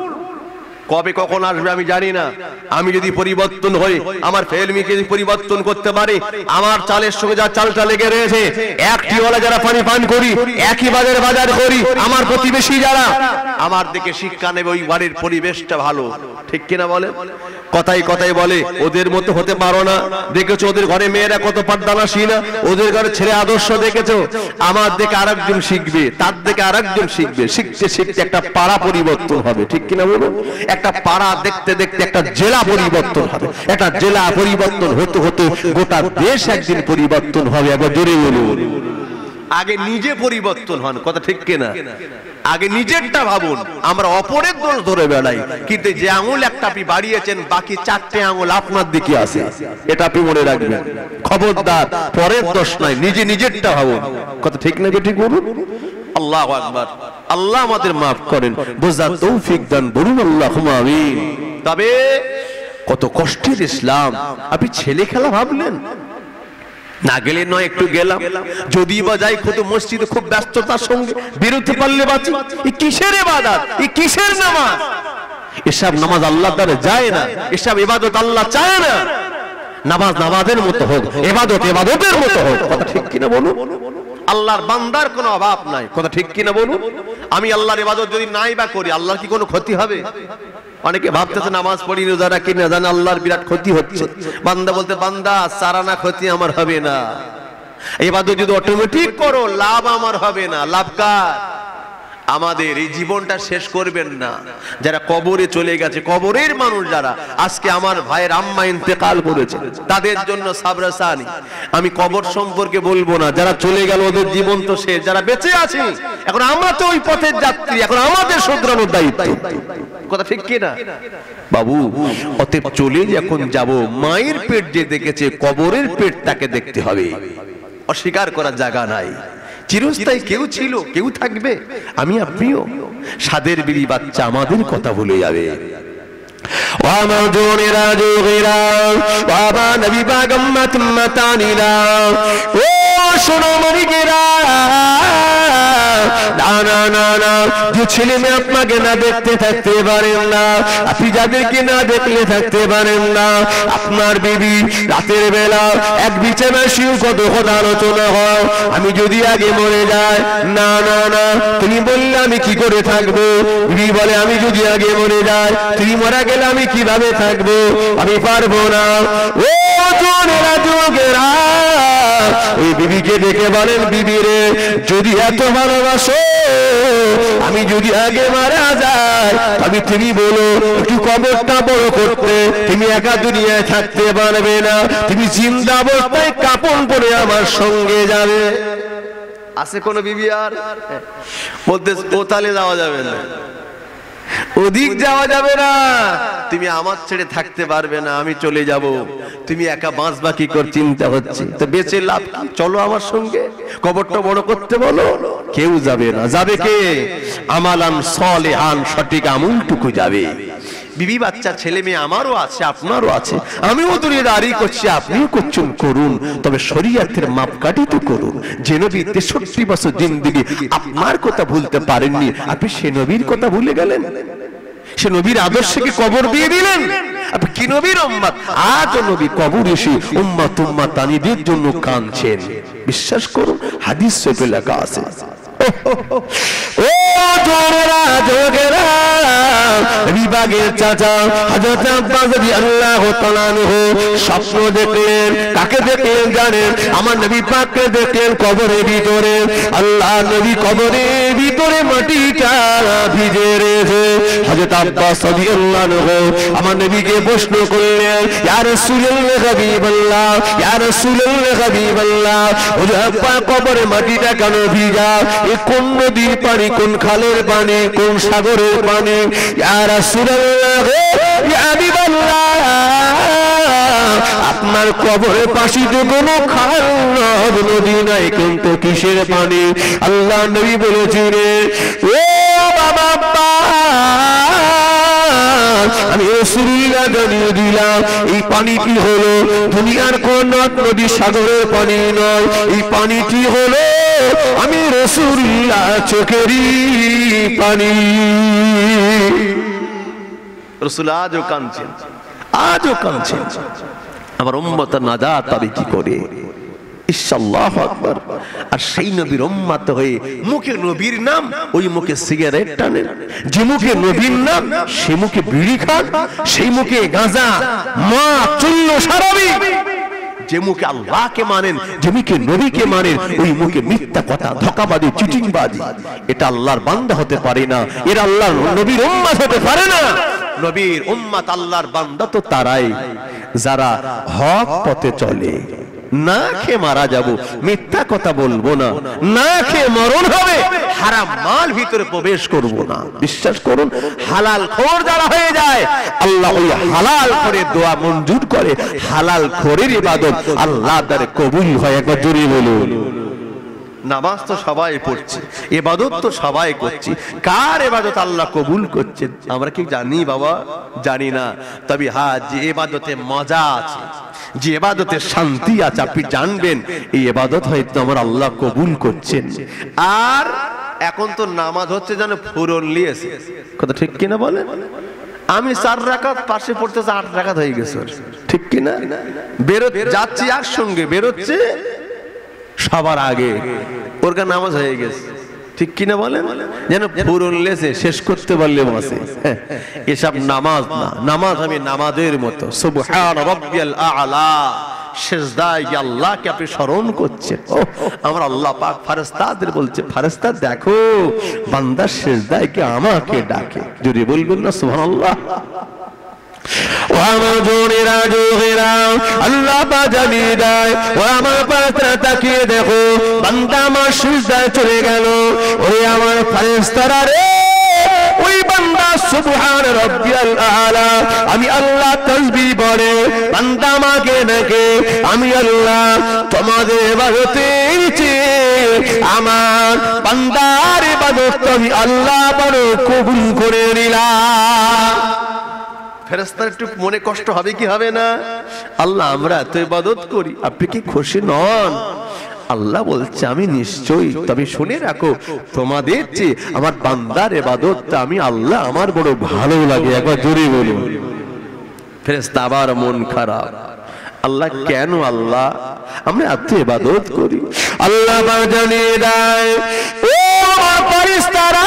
কবে কখন আসবে আমি জানি না। আমি যদি পরিবর্তন হই, আমার ফ্যামিলিকে যদি পরিবর্তন করতে পারি, আমার চালের সঙ্গে যা চালটা লেগে রয়েছে, একটি ওয়ালা যারা পানি পান করি, একই বাজার বাজার করি, আমার প্রতিবেশী যারা আমার দিকে শিক্ষা নেবে, ওই বাড়ির পরিবেশটা ভালো। ঠিক কিনা বলে? কথাই কথাই বলে ওদের মতো হতে পারো না। দেখেছো ওদের ঘরে মেয়েরা কত পর্দানাশীল, ওদের ঘরে ছেলে আদর্শ দেখেছো। আমার দেখে আরেকজন শিখবে, তার দেখে আরেকজন শিখবে, শিখতে শিখতে একটা পাড়া পরিবর্তন হবে। ঠিক কিনা বলুন? একটা পাড়া দেখতে দেখতে একটা জেলা পরিবর্তন হবে, একটা জেলা পরিবর্তন হতে হতে গোটা দেশ একদিন পরিবর্তন হবে। একবার জোরে বলুন। আগে নিজে পরিবর্তন হন। কথা ঠিক কিনা? আগে নিজেরটা ভাবুন। আমরা অপরের দোষ ধরে বেড়াই, কিন্তু যে আঙুল একটা আপনি বাড়িয়েছেন বাকি চারটে আঙুল আপনার দিকে আছে, এটা আপনি মনে রাখবেন। খবরদার, পরের দোষ নাই, নিজে নিজেরটা ভাবুন। কথা ঠিক না? ঠিক বলুন। আল্লাহু আকবার। আল্লাহ আমাদের মাফ করেন, বোঝার তৌফিক দান বলুন আল্লাহুম্মা আমিন। তবে কত কষ্টের ইসলাম। আপনি ছেলে খেলা ভাবলেন না, গেলে নয় একটু গেলাম, যদি বা যাই কত মসজিদে খুব ব্যস্ততার সঙ্গে বেরোতে পারলে বাঁচি। এই কিসের ইবাদত, এই কিসের নামাজ? এসব নামাজ আল্লাহর দ্বারে যায় না, এসব ইবাদত আল্লাহ চায় না। নামাজ নামাজের মতো হোক, ইবাদত ইবাদতের মতো হোক। কথা ঠিক কিনা বলুন? আল্লাহর বান্দার কোনো অভাব নাই। কথা ঠিক কিনা বলুন? আমি আল্লাহর ইবাদত যদি নাই বা করি, আল্লাহর কি কোনো ক্ষতি হবে? অনেকে ভাবতেছে নামাজ পড়ি, রোজা রাখি না, জানে আল্লাহর বিরাট ক্ষতি হচ্ছে। বান্দা বলতে বান্দা সারানা ক্ষতি আমার হবে না। ইবাদত যদি অটোমেটিক করো, লাভ আমার হবে না। লাভ কার? আমাদের। এই জীবনটা শেষ করবেন না। যারা কবরে চলে গেছে, কবরের মানুষ যারা, আজকে আমার ভাইয়ের আম্মা ইন্তেকাল করেছে, তাদের জন্য সাবরাসানি। আমি কবর সম্পর্কে বলবো না, যারা চলে গেল ওদের জীবন তো শেষ। যারা বেঁচে আছে, এখন আমরা তো ওই পথের যাত্রী, এখন আমাদের শুধরানোর দায়িত্ব। কথা ঠিক কি না বাবু? অতএব চলে যখন যাব, মায়ের পেট যে দেখেছে, কবরের পেট তাকে দেখতে হবে। অস্বীকার করার জায়গা নাই। চিরস্থায়ী কেউ ছিল, কেউ থাকবে, আমি আপনিও। সাদের বিড়ি বাচ্চা আমাদের কথা ভুলে যাবে। ও শোনো মনিকেরা, না না না, যে ছেলে মেয়ে আপনাকে না দেখতে থাকতে পারেন না, আপনি যাদেরকে না দেখলে থাকতে পারেন না, আপনার বিবি রাতের বেলা এক বিছানায় শুয়ে কত কথা আলোচনা হয়, আমি যদি আগে মরে যাই, না না না, তুমি বললে আমি কি করে থাকবো? বিবি বলে আমি যদি আগে মরে যাই, তুমি মারা গেলে আমি কিভাবে থাকবো? আমি পারবো না। ও জোনেরা যুগেরা, ওই বিবিকে ডেকে বলেন, বিবি রে, যদি এত ভালোবাসো, আমি যদি আগে মারা যাই, আমি তুমি বলো একটু কবরটা বড় করতে, তুমি একা দুনিয়ায় থাকতে পারবে না, তুমি জিন্দা অবস্থায় কাপড় পরে আমার সঙ্গে যাবে। আছে কোন বিবি আর বলতে ও তালে যাওয়া যাবে না, ওদিক যাওয়া যাবে না, তুমি আমার ছেড়ে থাকতে পারবে না, আমি চলে যাব, তুমি একা বাঁচবা কি করে চিন্তা হচ্ছে, তো বেঁচে লাভ কি? চলো আমার সঙ্গে, কবরটা বড় করতে বলো। কেউ যাবে না। যাবে কে? আমালান সলিহান, সঠিক আমলটুকু যাবে। বিবি বাচ্চা ছেলে মেয়ে আমারও আছে, আপনারও আছে, আমিও দুনিয়া দাঁড়িয়ে করছি, আপনিও করছেন, করুন, তবে শরীয়তের মাপকাঠি তো করুন। যে নবী তেষট্টি বছর জিন্দেগি আপনার কথা ভুলতে পারেননি, আপনি সে নবীর কথা ভুলে গেলেন, সে নবীর আদর্শকে কবর দিয়ে দিলেন। আপনি কি নবীর উম্মত? আজও নবী কবর এসে উম্মত উম্মত তানিদের জন্য কাঁদছেন। বিশ্বাস করুন, হাদিস শরীফে লেখা আছে। ও জোরেরা জোগেরা, বিভাগের চাচা হযরত আব্বাস রাদিয়াল্লাহু তাআলা আনহু স্বপ্ন দেখলেন। কাকে দেখলেন জানেন? আমার নবী পাককে দেখলেন কবরের ভিতরে। আল্লাহ নবী কবরের ভিতরে মাটিটা ভিজে রেখে হযরত আব্বাস রাদিয়াল্লাহু আনহু আমার নবীকে প্রশ্ন করলেন, ইয়া রাসূলুল্লাহ হাবিবাল্লাহ, ইয়া রাসূলুল্লাহ হাবিবাল্লাহ, ওরে আব্বা কবরের মাটিটা কেন ভিজা? এ কোন নদীর পানি, কোন খালের পানি, কোন সাগরের পানি? ইয়া রাসূলুল্লাহ, ইয়া হাবিবাল্লাহ, আপনার কবরের পাশে তো কোনো খাল নদ নদী নাই, কিন্তু কিসের পানি? আল্লাহ নবী বলেছেন, ও বাবা আমি রাসূলুল্লাহ জানিয়ে দিলাম, এই পানিটি হলো দুনিয়ার কোন নদ নদী সাগরের পানি নয়, এই পানিটি হলো আমি রাসূলুল্লাহ চোখেরই পানি। রাসূল আজও কাঁদছেন, আজও কাঁদছেন, আমার উম্মতের নাজাত পাবে কি করে? ইনশাআল্লাহু আকবার। আর সেই নবীর উম্মত হয়ে মুখে নবীর নাম, ওই মুখে সিগারেট টানেন, যে মুখে নবীর নাম সেই মুখে বিড়ি খান, সেই মুখে গাঁজা মদ চূর্ণ শরাবি, যে মুখে আল্লাহকে মানেন, যে মুখে নবীকে মানেন, ওই মুখে মিথ্যা কথা, ধোঁকাবাজি, চিটিংবাজি, এটা আল্লাহর বান্দা হতে পারে না, এরা আল্লাহর নবীর উম্মত হতে পারে না। নবীর উম্মত আল্লাহর বান্দা তো তারাই যারা হক পথে চলে। না খেয়ে মারা যাব, মিথ্যা কথা বলবো না, না খেয়ে মরণ হবে, হারাম মাল ভিতরে প্রবেশ করব না। বিশ্বাস করুন, হালাল খোর যারা হয়ে যায়, আল্লাহ ওই হালাল করে দোয়া মঞ্জুর করে, হালাল খোরের ইবাদত আল্লাহ দ্বারে কবুল হয়। একবার জোরে বলুন। নামাজ তো সবাই পড়ছে, ইবাদত তো সবাই করছে, কার ইবাদত আল্লাহ কবুল করছেন আমরা কি জানি বাবা? জানি না। তবে হ্যাঁ, যে ইবাদতে মজা আছে, যে ইবাদতে শান্তি আছে, আপনি জানবেন এই ইবাদত হয়তো আমার আল্লাহ কবুল করছেন। আর এখন তো নামাজ হচ্ছে যেন ফুরন লিয়েছে, কথা ঠিক কিনা বলেন? আমি চার রাকাত পাশে পড়তেছে, আট রাকাত হয়ে গেছে, ঠিক কিনা? বেরো যাচ্ছি একসঙ্গে, বেরোচ্ছে সবার আগে, ওর কাছে নামাজ হয়ে গেছে, ঠিক কিনা বলেন? যেন ফুরন লেছে, শেষ করতে পারলে মাসে। এসব নামাজ না, নামাজ আমি নামাজের মতো সুবহান রাব্বিয়াল আ'লা, সিজদায় আল্লাহকে আপনি স্মরণ করছেন। আমার আল্লাহ পাক ফেরেশতাদের বলছে, ফেরেশতা দেখো বান্দা সিজদায় কি আমাকে ডাকে, যদি বলবেন না সুবহানাল্লাহ। ও আমার জোনেরা জোগেরা, আল্লাহ পাক জানিয়ে দেয়, ও আমার পাশে তাকিয়ে দেখো বান্দা আমার সিজদায় চলে গেল। ওরে আমার ফেরেশতারা রে, ওই বান্দা সুবহান রাব্বিয়াল আ'লা, আমি আল্লাহ তাসবিহ পড়ে বান্দা আমাকে ডাকে, আমি আল্লাহ তোমাদের ইবাদতের চেয়ে আমার বান্দার ইবাদত আমি আল্লাহ বড় কবুল করে নিলাম। ফেরেশতার একটু মনে কষ্ট হবে কি হবে না? আল্লাহ আমরা এত ইবাদত করি, আপনি কি খুশি নন? আল্লাহ বলছে আমি নিশ্চয়ই, তবে শুনে রাখো তোমাদের চেয়ে আমার বান্দার ইবাদতটা আমি আল্লাহ আমার বড় ভালো লাগে। একবার জোরে বলুন। ফেরেশতা আবার মন খারাপ, আল্লাহ কেন? আল্লাহ আমরা এত ইবাদত করি। আল্লাহ জানিয়ে দেয়, ও ফেরেশতারা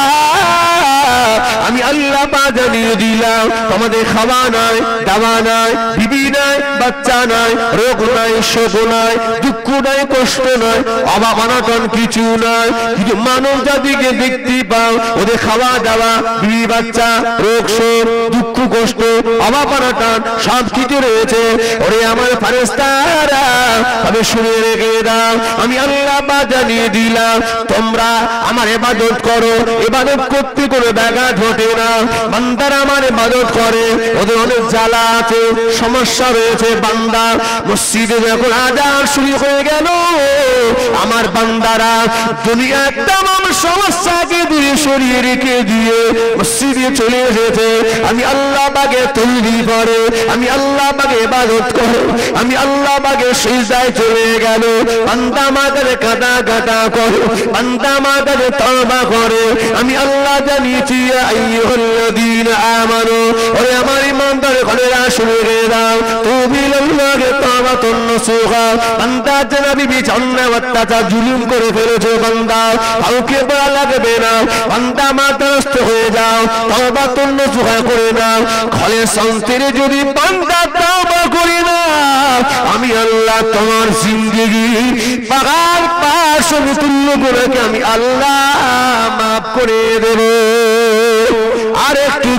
আমি আল্লাহ জানিয়ে দিলাম তোমাদের খাওয়া নাই, দাওয়া নাই, বিবি নাই, বাচ্চা নাই, রোগ নাই, শোক নাই, দুঃখ নাই, কষ্ট নাই, অভাব অনটন কিছু নাই। কিন্তু মানব জাতিকে দেখতে পাও ওদের খাওয়া দাওয়া, বিবি বাচ্চা, রোগ শোক, দুঃখ কষ্ট, অভাব অনটন সব কিছু রয়েছে। ওরে আমার ফেরেশতারা তবে শুনে রেখে দাও, আমি আল্লাহ জানিয়ে দিলাম তোমরা আমার ইবাদত করো, ইবাদত করতে কোনো ব্যাঘাত ঘটে না। বান্দারা আমার ইবাদত করে, ওদের অনেক জ্বালা আছে, সমস্যা রয়েছে। বান্দা মসজিদে যখন আযান শুরু হয়ে গেল, আমার বান্দারা দুনিয়ার तमाम সমস্যাকে দূরে সরিয়ে রেখে দিয়ে মসজিদে চলে এসেছে। আমি আল্লাহ পাকে তৈরি করে, আমি আল্লাহ পাকে ইবাদত করে, আমি আল্লাহ পাকে সিজদায় চলে গেল। বান্দা মাকে কাঁদা কাঁদা করে, বান্দা মাকে তওবা করে। আমি আল্লাহ জানিয়েছি আইয়ুহাল্লাযীনা আমানু, ওরে আমার ঈমানদার ঘরেরা শুনে দাও, তুবিল্লাহি তাওবাতুন নসুহা। বান্দা জনাবি বিছান্না অত্যাচার জুলুম করে ফেলেছো, বান্দা কাউকে বলা লাগবে না। বান্দা মাতরস্ত হয়ে যাও, তাওবাতুন নসুহা করে নাও। খলে সংসারে যদি বান্দা তওবা করে না, আমি আল্লাহ তোমার জিন্দেগি পাহাড় পাহাড় সমতুল্য করে আমি আল্লাহ মাফ করে দেব। আর একটু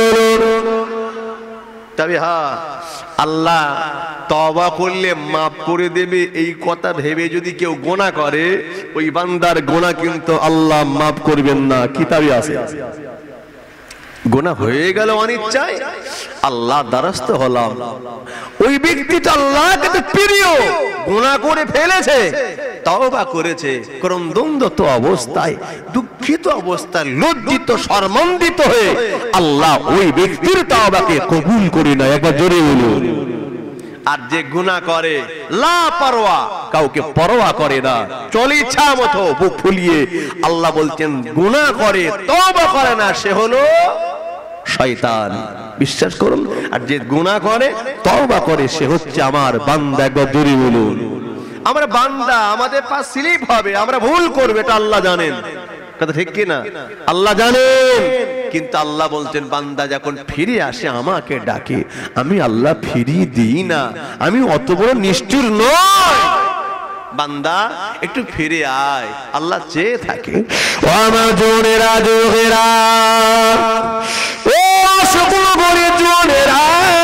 তবে হ্যাঁ, আল্লাহ তওবা করলে মাফ করে দেবে এই কথা ভেবে যদি কেউ গুনাহ করে, ওই বান্দার গুনাহ কিন্তু আল্লাহ মাফ করবেন না। কিতাবে আছে গুনাহ হয়ে গেল অনিচ্ছায়, আল্লাহ দ্বারস্থ হলাম, ওই ব্যক্তিটা আল্লাহ কিন্তু প্রিয়, গুনাহ করে ফেলেছে, তওবা করেছে, ক্রন্দনত অবস্থায়, দুঃখিত অবস্থায়, লজ্জিত শরমান্বিত হয়ে আল্লাহ ওই ব্যক্তির তওবাকে কবুল করে না। একবার জোরে বলুন। আর যে গুনাহ করে লাপারওয়া, কাউকে পরোয়া করে না, চলে ইচ্ছা মতো বুক ফুলিয়ে, আল্লাহ বলছেন গুনাহ করে তওবা করে না, সে হলো শয়তান। বিশ্বাস করুন। আর যে গুনাহ করে তওবা করে, সে হচ্ছে আমার বান্দা। একবার জোরে বলুন। আমরা বান্দা, আমাদের পা স্লিপ হবে, আমরা ভুল করবে, এটা আল্লাহ জানেন। কথা ঠিক কি না? আল্লাহ জানেন। কিন্তু আল্লাহ বলছেন বান্দা যখন ফিরে আসে আমাকে ডাকে, আমি আল্লাহ ফিরিয়ে দিই না, আমি অত বড় নিষ্ঠুর নই। বান্দা একটু ফিরে আয়, আল্লাহ চেয়ে থাকে। ও আমার জোনেরা জোনেরা, ও সকল গরিব জোনেরা,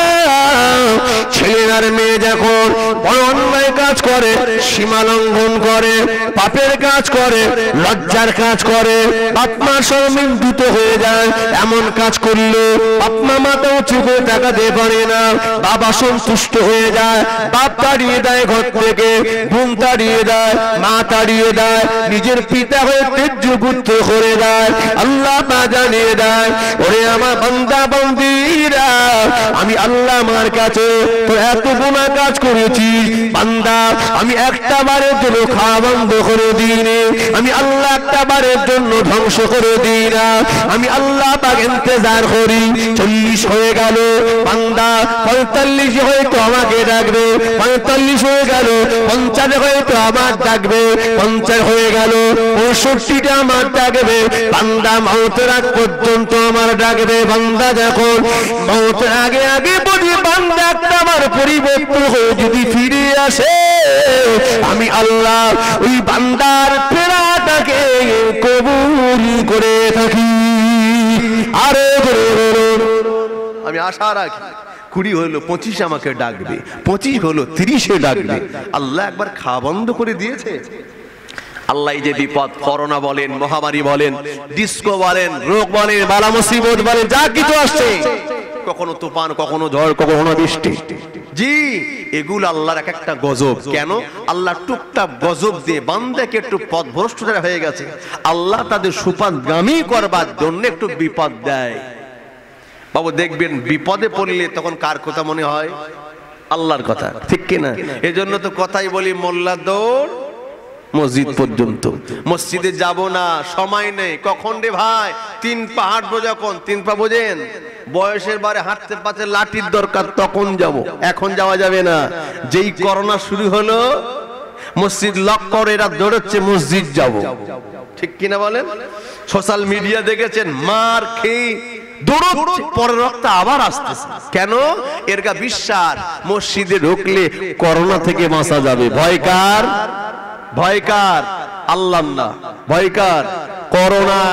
ছেলে আর মেয়ে যখন বড় অন্যায় কাজ করে, সীমা লঙ্ঘন করে, পাপের কাজ করে, লজ্জার কাজ করে, বাপমা শর্মিন্দিত হয়ে যায়, এমন কাজ করলে বাপমা মাথা উঁচু করে তাকাতে পারে না, বাবা সন্তুষ্ট হয়ে যায়, বাপ তাড়িয়ে দেয় ঘর থেকে, বোন তাড়িয়ে দেয়, মা তাড়িয়ে দেয়, নিজের পিতা হয়ে তেজ্য পুত্র করে দেয়। আল্লাহ মা জানিয়ে দেয়, ওরে আমার বান্দা বান্দীরা, আমি আল্লাহ আমার কাছে তো এত গুনাহ কাজ করেছি, বান্দা আমি একটা বারের জন্য খাওয়া বন্ধ করে দিই না, আমি আল্লাহ একটা বারের জন্য ধ্বংস করে দিই না, আমি আল্লাহ পাক ইন্তজার করি। চল্লিশ হয়ে গেল, বান্দা পঁয়তাল্লিশ হয়তো আমাকে ডাকবে, পঁয়তাল্লিশ হয়ে গেল, পঞ্চাশ হয়তো আমার ডাকবে, পঞ্চাশ হয়ে গেল, পঁয়ষট্টিটা আমার ডাকবে, বান্দা মওতের আগ পর্যন্ত আমার ডাকবে। বান্দা যখন মওতের আগে আগে বলি, বান্দা একটা আমার পরিবর্তন হয়ে যদি ফিরে আসে, আমি আল্লাহ ওই বান্দার ফেরাটাকে কবুল করে থাকি। আরে আমি আশা রাখি কুড়ি হলো পঁচিশ আমাকে ডাকবে, পঁচিশ হলো তিরিশে ডাকবে। আল্লাহ একবার খাওয়া বন্ধ করে দিয়েছে। আল্লাহ যে বিপদ, করোনা বলেন, মহামারী বলেন, ডিস্কো বলেন, রোগ বলেন, বালা মুসিবত বলেন, যা কিছু আসছে, কখনো তুফান, কখনো ঝড়, কখনো বৃষ্টি, জি এগুলো আল্লাহর এক একটা গজব। কেন? আল্লাহ টুকটাক গজব দিয়ে বান্দাকে একটু পথভ্রষ্ট হয়ে গেছে, আল্লাহ তাদের সুপারগামী করবার জন্য একটু বিপদ দেয়। বাবু দেখবেন বিপদে পড়লে তখন কার কথা মনে হয়? আল্লাহর কথা, ঠিক কিনা? এজন্য তো কথাই বলি, মোল্লার দৌড় মসজিদ পর্যন্ত। মসজিদে যাব না, সময় নেই। কখন রে ভাই? তিন পা হাঁটবো যখন, তিন পা বোঝেন, বয়সের বারে হাঁটতে পারছে, লাঠির দরকার, তখন যাব, এখন যাওয়া যাবে না। যেই করোনা শুরু হলো মসজিদ লক করে এরা দৌড়চ্ছে মসজিদ যাব, ঠিক কিনা বলেন? সোশ্যাল মিডিয়া দেখেছেন, মার খেয়ে দৌড়চ্ছে, পরের রক্ত আবার আসতেছে। কেন? এর গা বিশ্বাস মসজিদে ঢুকলে করোনা থেকে বাঁচা যাবে। ভয়কার ভয়কার আল্লাহ না, ভয়কার করোনা।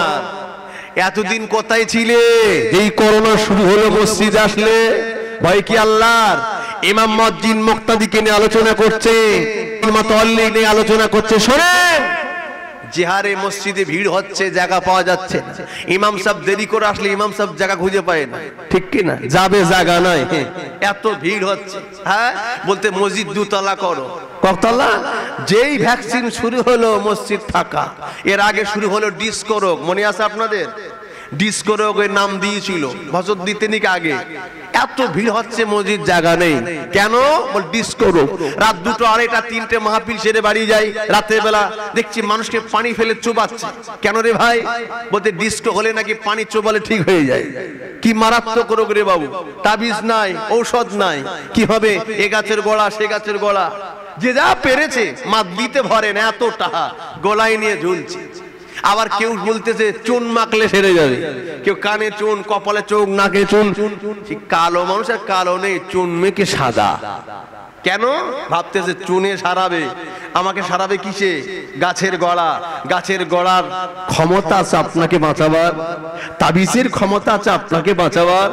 এতদিন কোথায় ছিলে? যেই করোনা শুরু হলো মসজিদ আসলে ভয় কি আল্লাহর? ইমাম মুয়াজ্জিন মুক্তাদিকে নিয়ে আলোচনা করছে, মুতাওয়াল্লি নিয়ে আলোচনা করছে। শোনেন, যে হারে মসজিদে ভিড় হচ্ছে, জায়গা পাওয়া যাচ্ছে না। ইমাম সাহেব দেরি করে আসলে ইমাম সাহেব জায়গা খুঁজে পায় না, ঠিক কি না? যাবে জায়গা নাই, এত ভিড় হচ্ছে। হ্যাঁ, বলতে মসজিদ দুতলা করো। কতলা? যেই ভ্যাকসিন শুরু হলো মসজিদ ফাঁকা। এর আগে শুরু হলো ডিস্কো রোগ, মনে আছে আপনাদের? ডিস্কো রোগের নাম দিয়েছিল বছর দিতেনিক আগে। এত ভিড় হচ্ছে, মসজিদ জায়গা নেই। কেন? বল ডিস্কো রোগ। রাত দুটো আড়াইটা তিনটে মাহফিল সেরে বাড়ি যাই, রাতের বেলা দেখছি মানুষকে পানি ফেলে চোবাচ্ছে। কেন রে ভাই? বলতে ডিস্কো হলে নাকি পানি চোবালে ঠিক হয়ে যায়। কি মারাত্মক রোগ রে বাবু! তাবিজ নাই, ঔষধ নাই, কি হবে? এ গাছের গোড়া, সে গাছের গোড়া, যে যা পেরেছে মা দিতে ভরে না, এত টাকা গলায় নিয়ে ঝুলছে। আবার কেউ বলতেছে চুন মাখলে সেরে যাবে, কেউ কানে চুন, কপালে চোখ, নাকে চুন। কালো মানুষের কালো নেই, চুন মেখে সাদা। কেন? ভাবতেছে চুনে সারাবে, আমাকে সারাবে কিসে? গাছের গড়া। গাছের গড়ার ক্ষমতা আছে আপনাকে বাঁচাবার, তাবিজের ক্ষমতা আছে আপনাকে বাঁচাবার,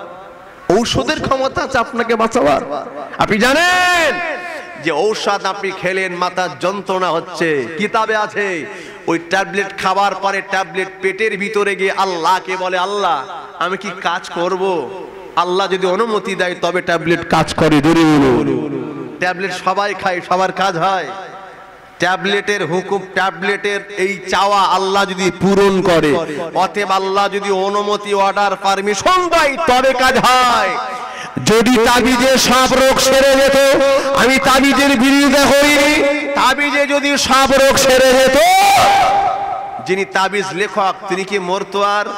ঔষধের ক্ষমতা আছে আপনাকে বাঁচাবার। আপনি জানেন যে ঔষধ আপনি খেলেন, মাথার যন্ত্রণা হচ্ছে, কিতাবে আছে ওই ট্যাবলেট খাবার পরে ট্যাবলেট পেটের ভিতরে গিয়ে আল্লাহকে বলে, আল্লাহ আমি কি কাজ করব? আল্লাহ যদি অনুমতি দেয় তবে ট্যাবলেট কাজ করে। ট্যাবলেট সবাই খায়, সবার কাজ হয়? ট্যাবলেটের হুকুম, ট্যাবলেটের এই চাওয়া আল্লাহ যদি পূরণ করে, অতএব আল্লাহ যদি অনুমতি, অর্ডার, পারমিশন দেয় তবে কাজ হয়। যদি তাবিজে সব রোগ সেরে যেত, আমি তাবিজের বিরোধিতা করিনি, তাবিজে যদি সব রোগ সেরে যেত, যিনি তাবিজ লেখক তিনি কি মরতো? আর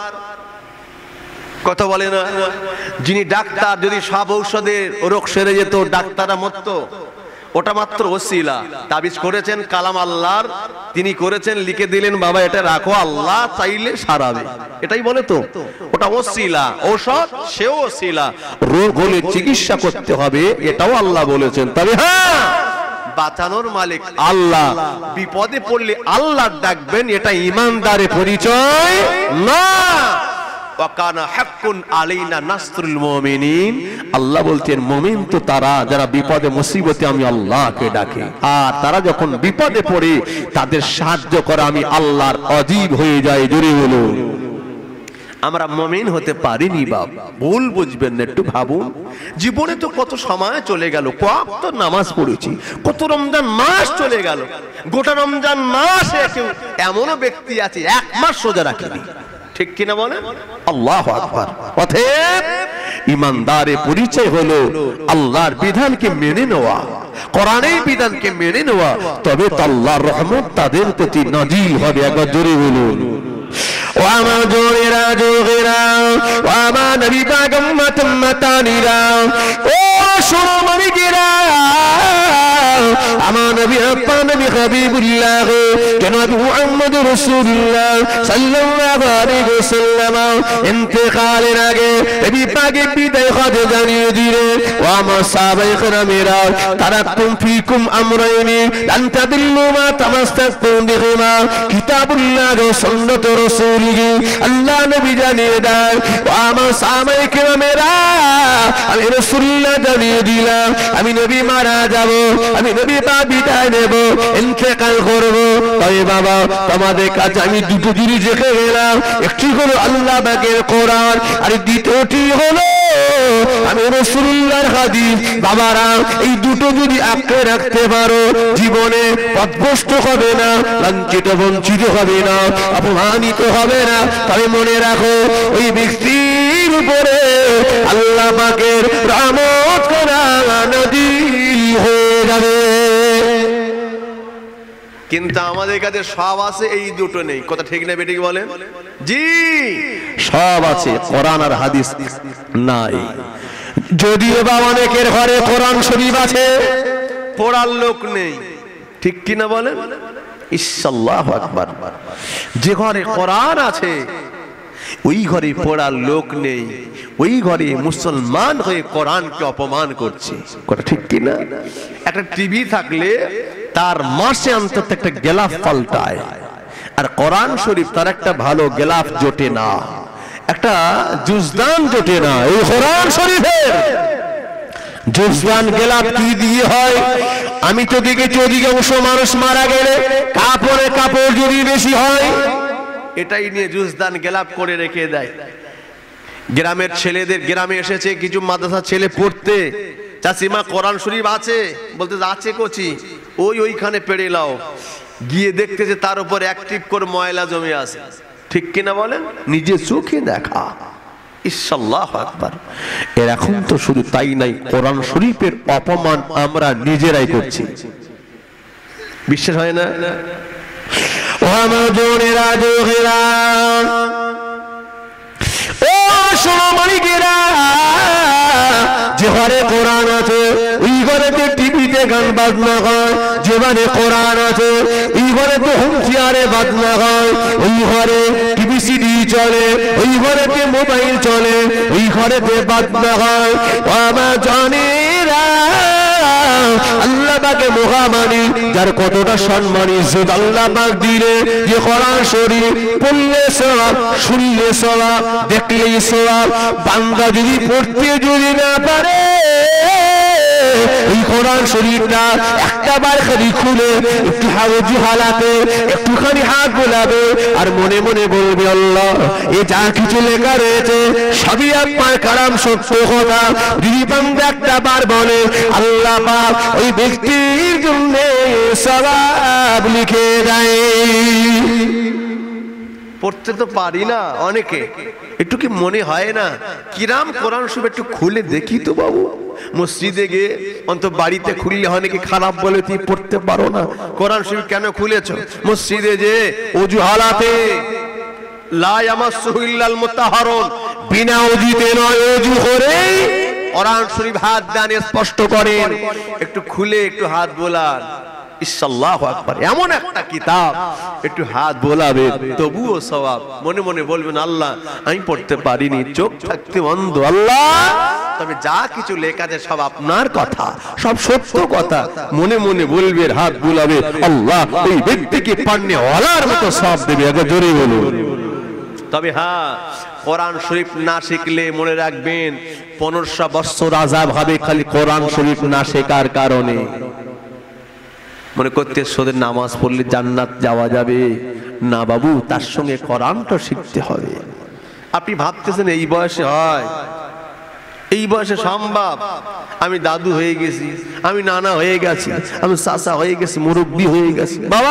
কথা বলে না? যিনি ডাক্তার, যদি সব ঔষধের রোগ সেরে যেত, ডাক্তাররা মরতো? ওটা মাত্র ওসিলা। তাবিজ করেছেন কালাম আল্লাহর, তিনি করেছেন, লিখে দিলেন বাবা এটা রাখো, আল্লাহ চাইলে সারাবে, এটাই বলে তো। ওটা ওসিলা, ঔষধ সেও ওসিলা। রোগ হলে চিকিৎসা করতে হবে, এটাও আল্লাহ বলেছেন। তবে হ্যাঁ, বাঁচানোর মালিক আল্লাহ। বিপদে পড়লে আল্লাহ ডাকবেন, এটা ঈমানদারের পরিচয় না। ওয়াকানা হাক্কুন আলাইনা নাসরুল মুমিনিন। আল্লাহ বলতেন মুমিন তো তারা যারা বিপদে মুসিবতে আমি আল্লাহকে ডাকে, আর তারা যখন বিপদে পড়ে তাদের সাহায্য করা আমি আল্লাহর অজীব হয়ে যায়। জোরে বলুন। আমরা মুমিন হতে পারিনি বাপ, ভুল বুঝবেন না, একটু ভাবুন। জীবনে তো কত সময় চলে গেল, কত নামাজ পড়েছি, কত রমজান মাস চলে গেল। গোটা রমজান মাসে কেউ এমনও ব্যক্তি আছে এক মাস সোজা রাখেনি, ঠিক কিনা বলেন? আল্লাহু আকবার। অতএব ঈমানদারের পরিচয় হলো আল্লাহর বিধানকে মেনে নেওয়া, কোরআনের বিধানকে মেনে নেওয়া, তবে তো আল্লাহর রহমত তাদের প্রতি নাজিল হবে। একবার জোরে বলুন। ও আমার জোরেরা জোরেরা, ও আমার নবী পাক উম্মত উম্মতানিরা, ও শোনমানিকেরা, আমার নবী আপন নবী হাবিবুল্লাহ জনাব মুহাম্মদ রাসূলুল্লাহ সাল্লাল্লাহু আলাইহি ওয়াসাল্লাম ইন্তেকালের আগে নবী পাকে বিদায় হতে জানিয়ে দিলেন, ও আমার সাহাবায়ে কেরামেরা, তারাকুম ফিকুম আমরাইনি লান তাদিল্লু মা তামাসসাকুম বিহিমা কিতাবুল্লাহ ওয়া সুন্নাত রাসূলিহি। আল্লাহ নবী জানিয়ে দেন, ও আমার সাহাবায়ে কেরামেরা, আমি রাসূলুল্লাহ জানিয়ে দিলাম, আমি নবী মারা যাব, আমি নবী পাক বিদায় নেব, ইন্তেকাল করব। তবে বাবা তোমাদের কাছে আমি দুটো জিনিস রেখে গেলাম, একটি হলো আল্লাহ পাকের কোরআন, আর দ্বিতীয়টি হলো আমি রাসূলুল্লাহর হাদিস। বাবারা এই দুটো যদি আঁকড়ে রাখতে পারো, জীবনে পথভ্রষ্ট হবে না, লাঞ্ছিত বঞ্চিত হবে না, অপমানিত হবে না। তবে মনে রাখো, ওই ব্যক্তির উপরে আল্লাহ পাকের রহমত করা নদী হয়ে যাবে। কিন্তু আমাদের কাছে সব আছে, এই দুটো নেই। কথা ঠিক না বেঠিক বলেন? জি, সব আছে, কোরআন আর হাদিস নাই। যদিও বা অনেকের ঘরে কোরআন শরীফ আছে, পড়ার লোক নেই। ঠিক কিনা বলেন? ইল্লাল্লাহু আকবার। যে ঘরে কোরআন আছে ওই ঘরে পড়ার লোক নেই, ওই ঘরে মুসলমান হয়ে কোরআনকে অপমান করছে। কথা ঠিক কিনা? একটা টিভি থাকলে তার মাসে অন্তত একটা গেলাফ পাল্টায়, আর কোরআন শরীফ তার একটা ভালো গেলাফ জোটে না, একটা জুজদান জোটে না। এই কোরআন শরীফের জুজদান গেলাফ কি দিয়ে হয়? আমি তো দেখেছি অধিকাংশ মানুষ মারা গেলে কাপড়ে কাপড় যদি বেশি হয়, এটাই নিয়ে জুজদান গেলাফ করে রেখে দেয়। গ্রামের ছেলেদের, গ্রামে এসেছে কিছু মাদ্রাসা ছেলে পড়তে, চাচিমা কোরআন শরীফ আছে? বলতে আছে কোচি, ওই ওইখানে পেড়ে লাও। গিয়ে দেখতেছে তার উপর অ্যাক্টিভ করে ময়লা জমে আছে। ঠিক কিনা বলেন? নিজে চোখে দেখা। ইল্লাল্লাহু আকবার। এর এখন তো শুধু তাই নাই, কোরআন শরীফের অপমান আমরা নিজেরাই করছি। বিশ্বাস হয় না? ও আমার বোনেরা, যোগেরা, ও সোনামানিকেরা, যে ঘরে কোরআন আছে ওই ঘরেতে টিভিতে গান বাজনা হয়, যে ঘরে কোরআন আছে ওই ঘরেতে হোম থিয়েটারে বাজনা হয়, ওই ঘরে টিভি সিডি চলে, ওই ঘরেতে মোবাইল চলে, ওই ঘরেতে বাজনা হয়। আমার জানেরা, আল্লাহ পাকে মহামানী, যার কতটা সম্মান ইজ্জত আল্লাহ পাক দিলে, যে কোরআন শরীফ পড়লে সওয়াব, শুনলে সওয়াব, দেখলেই সওয়াব। বান্দা যদি পড়তে যদি না পারে, এই কোরআন শরীফটা একটা বার খালি খুলে একটু হাওজি হালাতে একটুখানি হাত বোলাবে আর মনে মনে বলবে, আল্লাহ এ যা কিছু লেখা রয়েছে সবই আপনার কালাম, সত্য কথা। যদি বান্দা একটা বার বলে, আল্লাহ পাক ওই ব্যক্তির জন্য সওয়াব লিখে দেয়। পড়তে তো পারি না অনেকে, একটু কি মনে হয় না কিরাম কোরআন শরীফ একটু খুলে দেখি তো বাবু? মসজিদে গিয়ে অন্তত, বাড়িতে খুললে হয় নাকি খারাপ বলে তুই পড়তে পারো না? কোরআন শরীফ কেন খুলেছ? মসজিদে যে ওযু হালাতে লা ইয়ামাসসুহু ইল্লাল মুতাহহারুন, বিনা ওযুতে নয়, ওযু করে কোরআন শরীফ হাত দান স্পষ্ট করেন। একটু খুলে একটু হাত বোলান। ইল্লাল্লাহু আকবার। এমন একটা কিতাব, একটু হাত বোলাবে তবুও সওয়াব। মনে মনে বলবেন, আল্লাহ আমি পড়তে পারিনি, চোখ থাকতে অন্ধ আল্লাহ, তবে যা কিছু লেখা আছে সব আপনার কথা, সব সত্য কথা। মনে মনে বলবেন, হাত বোলাবে, আল্লাহ এই ব্যক্তিকে পান্নে ওয়ালার মতো সওয়াব দেবে। একবার জোরে বলুন। তবে হ্যাঁ, কোরআন শরীফ না শিখলে মনে রাখবেন পনেরোশো বছর আযাব হবে খালি কোরআন শরীফ না শেখার কারণে। মনে করতে সোদের নামাজ পড়লে জান্নাত যাওয়া যাবে না বাবু, তার সঙ্গে কোরআনটা শিখতে হবে। আপনি ভাবতেছেন এই বয়সে হয়, এই বয়সে সম্ভব? আমি দাদু হয়ে গেছি, আমি নানা হয়ে গেছি, আমি চাচা হয়ে গেছি, মুরব্বি হয়ে গেছি। বাবা,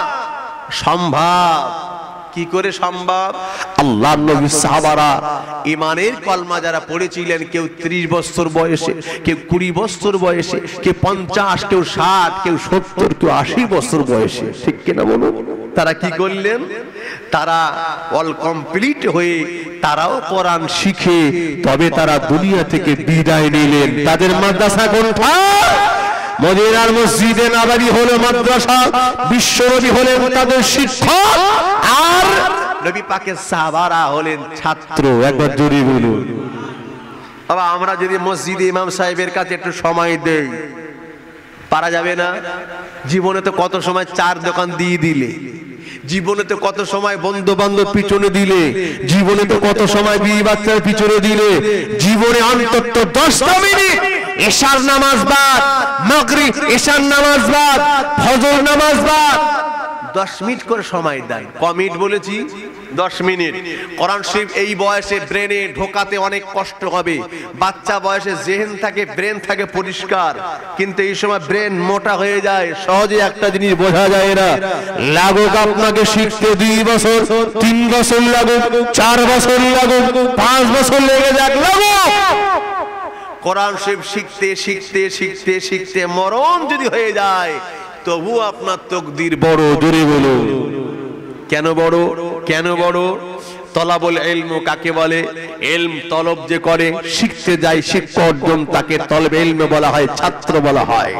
সম্ভব। কি করে সম্ভব? আল্লাহর নবী সাহাবারা ঈমানের কলমা যারা পড়েছিলেন, কেউ ত্রিশ বছর বয়সে, কেউ কুড়ি বছর বয়সে, কেউ পঞ্চাশ, কেউ ষাট, কেউ সত্তর, কেউ আশি বছর বয়সে। ঠিক কিনা বলুন? তারা কি করলেন? তারা অল কমপ্লিট হয়ে তারাও কোরআন শিখে তবে তারা দুনিয়া থেকে বিদায় নিলেন। তাদের মাদ্রাসা কোনটা? মদিনার মসজিদে নববী হলো মাদ্রাসা, বিশ্বনবী হলেন তাদের শিক্ষক, আর নবী পাকের সাহাবারা হলেন ছাত্র। একবার জোরে বলুন। বাবা, আমরা যদি মসজিদে ইমাম সাহেবের কাছে একটু সময় দেই, পারা যাবে না? জীবনে তো কত সময় চার দোকান দিয়ে দিলে, জীবনে তো কত সময় বন্ধু বান্ধব পিছনে দিলে, জীবনে তো কত সময় বিয়ে বাচ্চার পিছনে দিলে, জীবনে অন্তত দশটা মিনিট এশার নামাজ বাদ, মাগরিব এশার নামাজ বাদ, ফজর নামাজ বাদ, দশ মিনিট করে সময় দেয়। ক মিনিট বলেছি? দশ মিনিট। কোরআন শরীফ এই বয়সে ব্রেনে ঢোকাতে অনেক কষ্ট হবে। বাচ্চা বয়সে জেহেন থাকে, ব্রেন থাকে পরিষ্কার, কিন্তু এই সময় ব্রেন মোটা হয়ে যায়, সহজে একটা জিনিস বোঝা যায় না। লাগুক আপনাকে শিখতে দুই বছর, তিন বছর লাগুক, চার বছর লাগুক, পাঁচ বছর লেগে যাক, লাগুক, কোরআন শরীফ শিখতে শিখতে শিখতে শিখতে মরণ যদি হয়ে যায়, তবু আপনার তকদির বড়। জোরে বলো কেন বড়? কেন বড়? তলাবুল ইলম কাকে বলে? ইলম তলব যে করে, শিখতে যায়, শিক্ষা অর্জন, তাকে তলব ইলম বলা হয়, ছাত্র বলা হয়।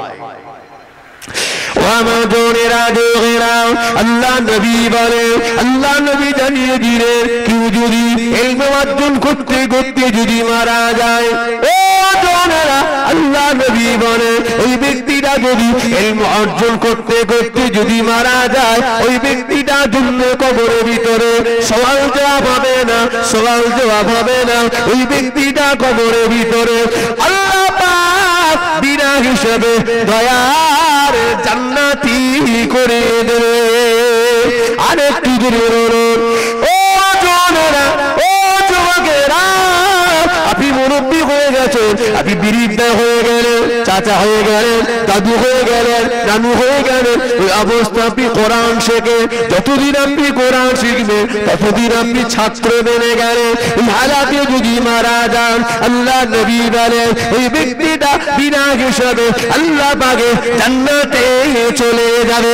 আল্লাহ নবী বলে, আল্লাহ নবী জানিয়ে দিলেন, কেউ যদি ইলম অর্জন করতে করতে যদি মারা যায়, ও জনেরা, আল্লাহ নবী বলে ওই ব্যক্তিটা যদি ইলম অর্জন করতে করতে যদি মারা যায়, ওই ব্যক্তিটা জন্য কবরের ভিতরে সওয়াল জবাব হবে না, সওয়াল জবাব হবে না। ওই ব্যক্তিটা কবরের ভিতরে আল্লাহ পাক বিনা হিসেবে দয়ার জান্নাতি করে দেবে। আরেকটু জোরে বলুন, ও জনেরা, ও যুবকেরা, আপনি মুরব্বী হয়ে গেছেন, আপনি বৃদ্ধ হয়ে গেলেন, চাচা হয়ে গেলেন, দাদু হয়ে গেলেন, নানু হয়ে গেলেন, ওই অবস্থা আপনি কোরআন শেখে, যতদিন আপনি কোরআন শিখবেন ততদিন আপনি ছাত্র বেড়ে গেলেন। এই হালাতে যদি মারা যান, আল্লাহ নবী বলেন ওই ব্যক্তিটা বিনা হিসাবে আল্লাহ পাকে জান্নাতে চলে যাবে।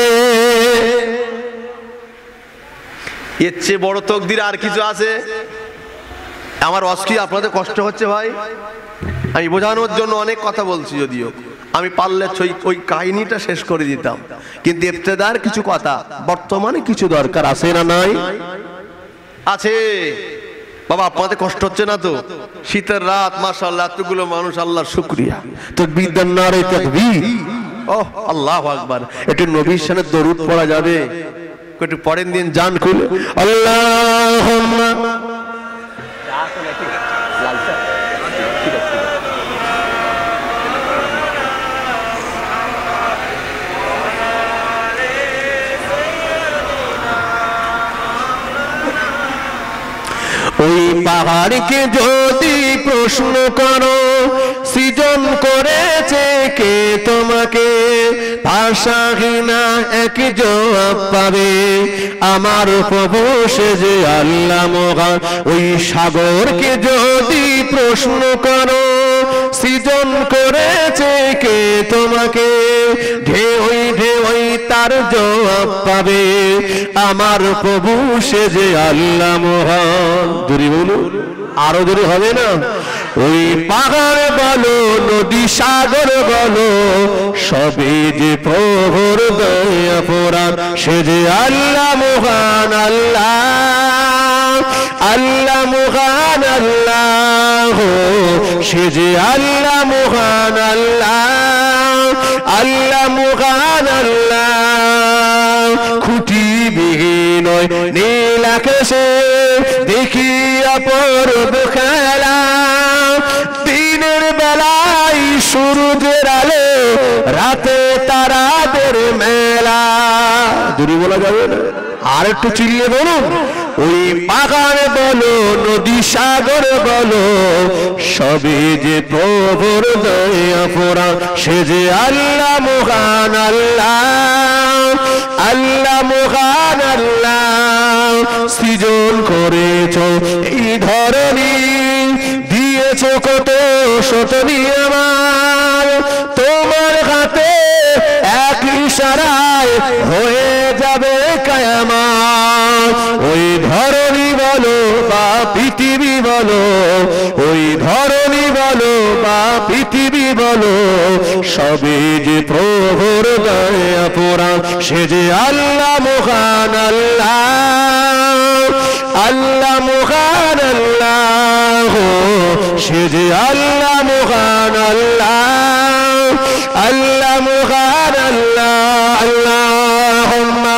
এর চেয়ে বড় তকদির আর কিছু আছে? আমার অস্কি আপনাদের কষ্ট হচ্ছে ভাই, আমি বোঝানোর জন্য অনেক কথা বলছি, যদিও আমি পারলে ওই কাহিনীটা শেষ করে দিতাম, কিন্তু ইবতেদার কিছু কথা বর্তমানে কিছু দরকার আছে না নাই? আছে বাবা, আপনাদের কষ্ট হচ্ছে না তো? শীতের রাত, মাশাআল্লাহ, এতগুলো মানুষ, আল্লাহর শুকরিয়া। তাকবীর দেন, নারে তাকবীর। ওহ আল্লাহু আকবার। একটু নবীর শানে দরুদ পড়া যাবে? একটু পড়েন দিন জান খুলে, আল্লাহুম্মা ওই পাহাড়কে যদি প্রশ্ন করো, সৃজন করেছে কে তোমাকে, ভাষাহীনা এক জবাব পাবে, আমার প্রভু সে যে আল্লাহ মহান। ওই সাগরকে যদি প্রশ্ন করো, সৃজন করেছে কে তোমাকে, ঢেউই ঢেউই তার জবাব পাবে, আমার প্রভু সে যে আল্লাহ মহান। জোরে বলো, আরো জোরে হবে না? ওই পাহাড় বলো, নদী সাগর বলো, সবে যে প্রভুর দয়া পরাণ, সে যে আল্লাহ মহান। আল্লাহ আল্লাহ মহান, আল্লাহ সে যে আল্লাহ মহান। আল্লাহ আল্লাহ মহান, আল্লাহ খুঁটি বিহীন নীল আকাশে দেখি অপরূপ খেলা, দিনের বেলায় সূর্যের আলো, রাতে তারাদের মেলা। দূরে বলা যাবে না, আর একটু চিল্লে বলুন। ওই পাহাড় বলো, নদী সাগর বলো, সবে যে প্রভুর দয়া পরাণ, সে যে আল্লাহ মহান। আল্লাহ আল্লাহ মহান, আল্লাহ সৃজন করেছ এই ধরনী, দিয়েছ কত শত নিয়ামত, তোমার হাতে এক ইশারায় হয়ে যাবে কিয়ামত। ওই ধরনী বলো বা পৃথিবী বলো, ওই ধরনী বলো বা পৃথিবী বলো, সবে যে প্রভুর দয়া পরাণ, সে যে আল্লাহ মহান। আল্লাহ আল্লাহ মহান, আল্লাহ সে যে আল্লাহ মহান। আল্লাহ আল্লাহ মহান, আল্লাহ আল্লাহুম্মা।